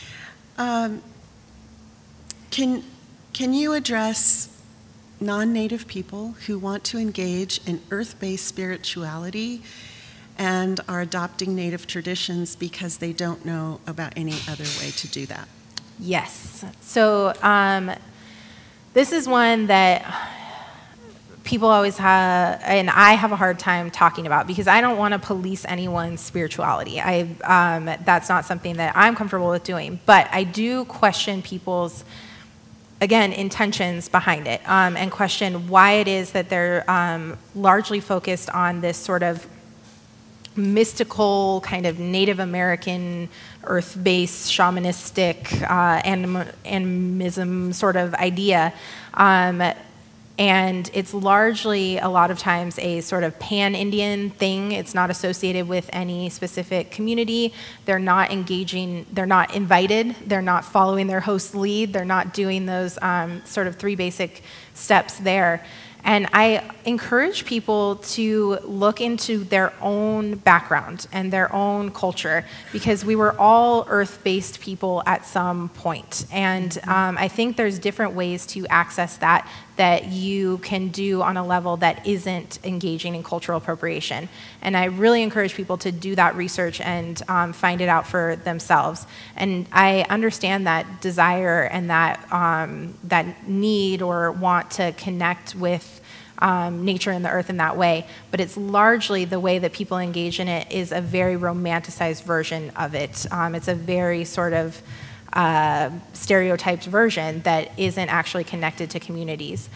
Can you address non-Native people who want to engage in earth-based spirituality and are adopting Native traditions because they don't know about any other way to do that? Yes. So this is one that people always have, and I have a hard time talking about because I don't want to police anyone's spirituality. That's not something that I'm comfortable with doing. But I do question people's, again, intentions behind it, and question why it is that they're largely focused on this sort of mystical kind of Native American, earth-based, shamanistic, animism sort of idea. And it's largely, a lot of times, a sort of pan-Indian thing. It's not associated with any specific community. They're not engaging, they're not invited, they're not following their host's lead, they're not doing those sort of 3 basic steps there. And I encourage people to look into their own background and their own culture, because we were all earth-based people at some point. And I think there's different ways to access that you can do on a level that isn't engaging in cultural appropriation. And I really encourage people to do that research and find it out for themselves. And I understand that desire and that need or want to connect with nature and the earth in that way, but it's largely the way that people engage in it is a very romanticized version of it. It's a very sort of stereotyped version that isn't actually connected to communities.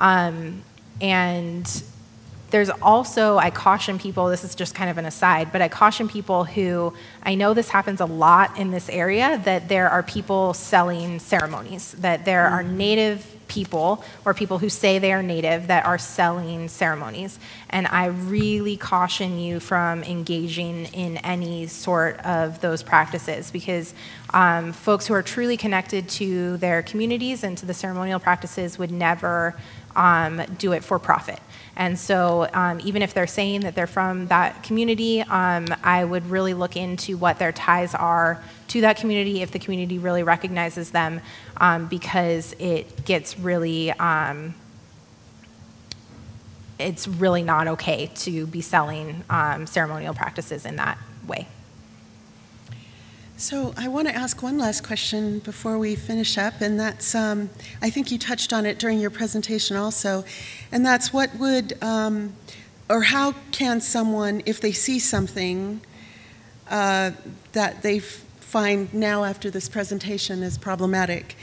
And there's also, I caution people, this is just kind of an aside, but I caution people who, I know this happens a lot in this area, that there are people selling ceremonies, that there are Native people or people who say they are Native that are selling ceremonies. And I really caution you from engaging in any sort of those practices, because folks who are truly connected to their communities and to the ceremonial practices would never do it for profit. And so even if they're saying that they're from that community, I would really look into what their ties are to that community, if the community really recognizes them, because it gets really, it's really not okay to be selling ceremonial practices in that way. So I want to ask one last question before we finish up, and that's, I think you touched on it during your presentation also, and that's what would, or how can someone, if they see something that they find now after this presentation is problematic,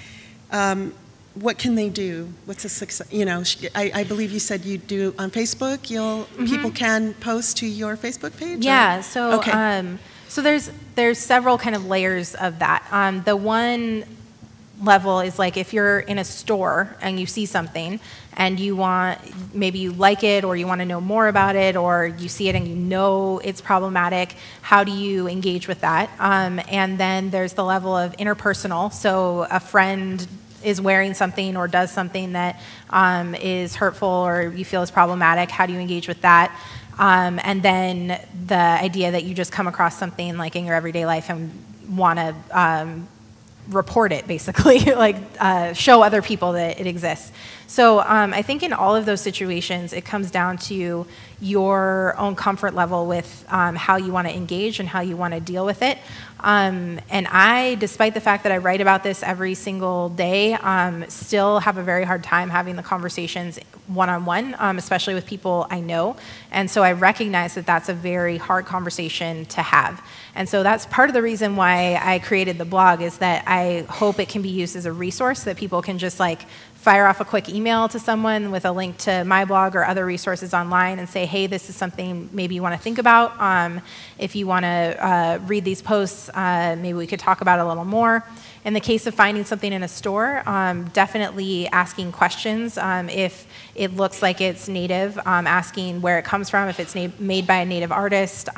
what can they do? What's a success? You know, I believe you said you do on Facebook. People can post to your Facebook page. Yeah. Or? So okay. So there's several kind of layers of that. The one level is like if you're in a store and you see something and you want, maybe you like it or you want to know more about it, or you see it and you know it's problematic, how do you engage with that? And then there's the level of interpersonal. So a friend is wearing something or does something that is hurtful or you feel is problematic, how do you engage with that? And then the idea that you just come across something like in your everyday life and want to report it, basically, like show other people that it exists. So I think in all of those situations, it comes down to your own comfort level with how you want to engage and how you want to deal with it. And I, despite the fact that I write about this every single day, still have a very hard time having the conversations one-on-one, especially with people I know. And so I recognize that that's a very hard conversation to have. And so that's part of the reason why I created the blog, is that I hope it can be used as a resource that people can just like fire off a quick email to someone with a link to my blog or other resources online and say, hey, this is something maybe you want to think about. If you want to read these posts, maybe we could talk about it a little more. In the case of finding something in a store, definitely asking questions. If it looks like it's Native, asking where it comes from, if it's made by a Native artist,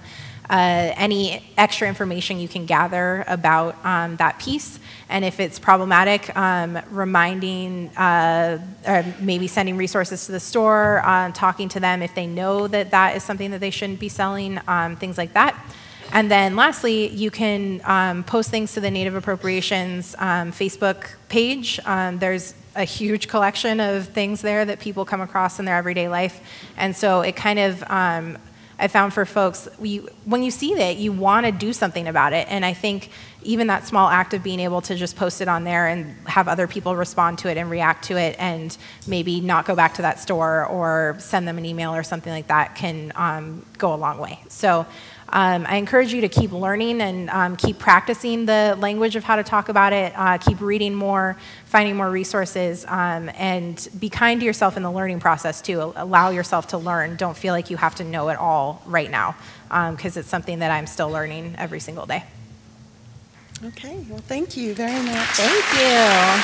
any extra information you can gather about that piece. And if it's problematic, reminding, or maybe sending resources to the store, talking to them if they know that that is something that they shouldn't be selling, things like that. And then lastly, you can post things to the Native Appropriations Facebook page. There's a huge collection of things there that people come across in their everyday life. And so it kind of, I found for folks, when you see that, you want to do something about it. And I think even that small act of being able to just post it on there and have other people respond to it and react to it and maybe not go back to that store or send them an email or something like that can go a long way. So I encourage you to keep learning and keep practicing the language of how to talk about it, keep reading more, finding more resources, and be kind to yourself in the learning process too. Allow yourself to learn. Don't feel like you have to know it all right now, because it's something that I'm still learning every single day. Okay, well, thank you very much. Thank you.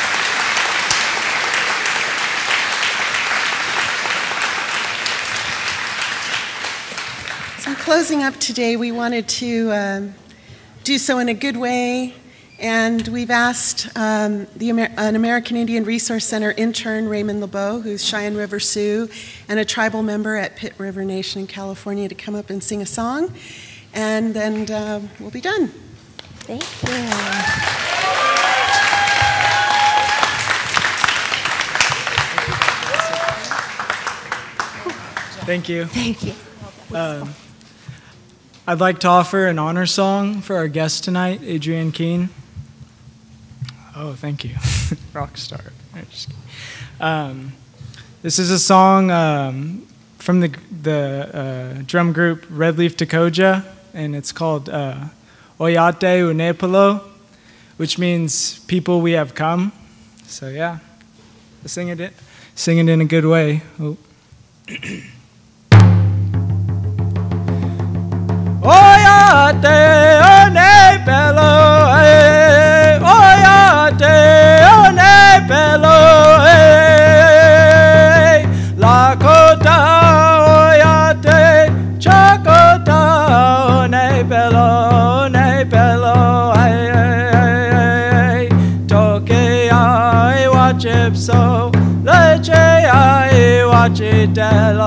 So closing up today, we wanted to do so in a good way, and we've asked an American Indian Resource Center intern, Raymond LeBeau, who's Cheyenne River Sioux, and a tribal member at Pitt River Nation in California, to come up and sing a song, and then we'll be done. Thank you. Thank you. Thank you. I'd like to offer an honor song for our guest tonight, Adrienne Keene. Oh, thank you. Rock star. This is a song from the drum group Red Leaf Takoja, and it's called Oyate Unepalo, which means people we have come. So yeah, sing it in a good way. Oh. Oyate Unepalo, Oyate Unepalo, Lakota Oyate Chakota Unepalo. So leche ai wachitelo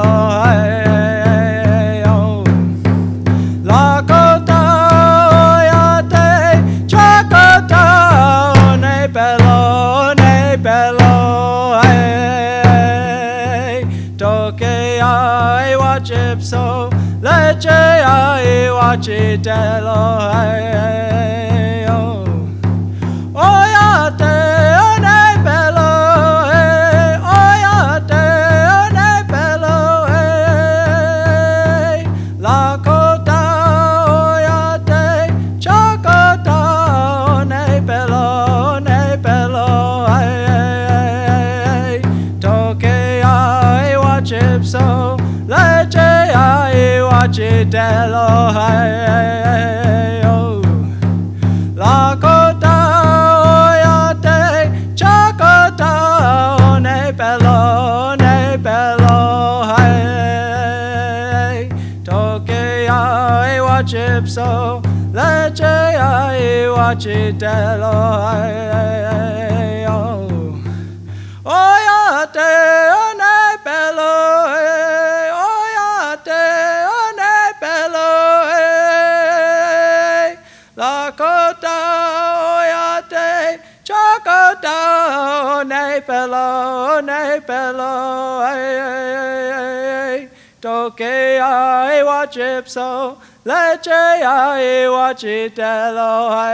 la kota oyate chakota ne pelo toke ai wachip so leche ai wachitelo oyate so leche ai wachitelo la kota oyate chakota ne pelo toke ai wachip so leche ai wachitelo oyate ne pelo toke ai wachip so leche ai wachitelo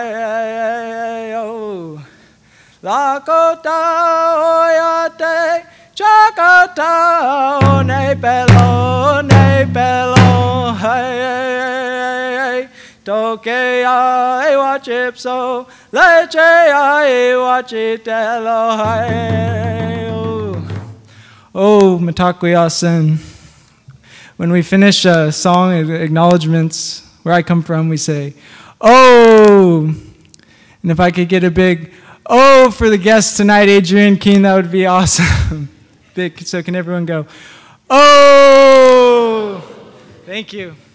la kota oyate chakota ne pelo toke ai wachip so leche ai wachitelo oh matakuyasen. When we finish a song acknowledgments where I come from, we say oh, and if I could get a big oh for the guest tonight, Adrienne Keene, that would be awesome. Big, so can everyone go oh? Thank you.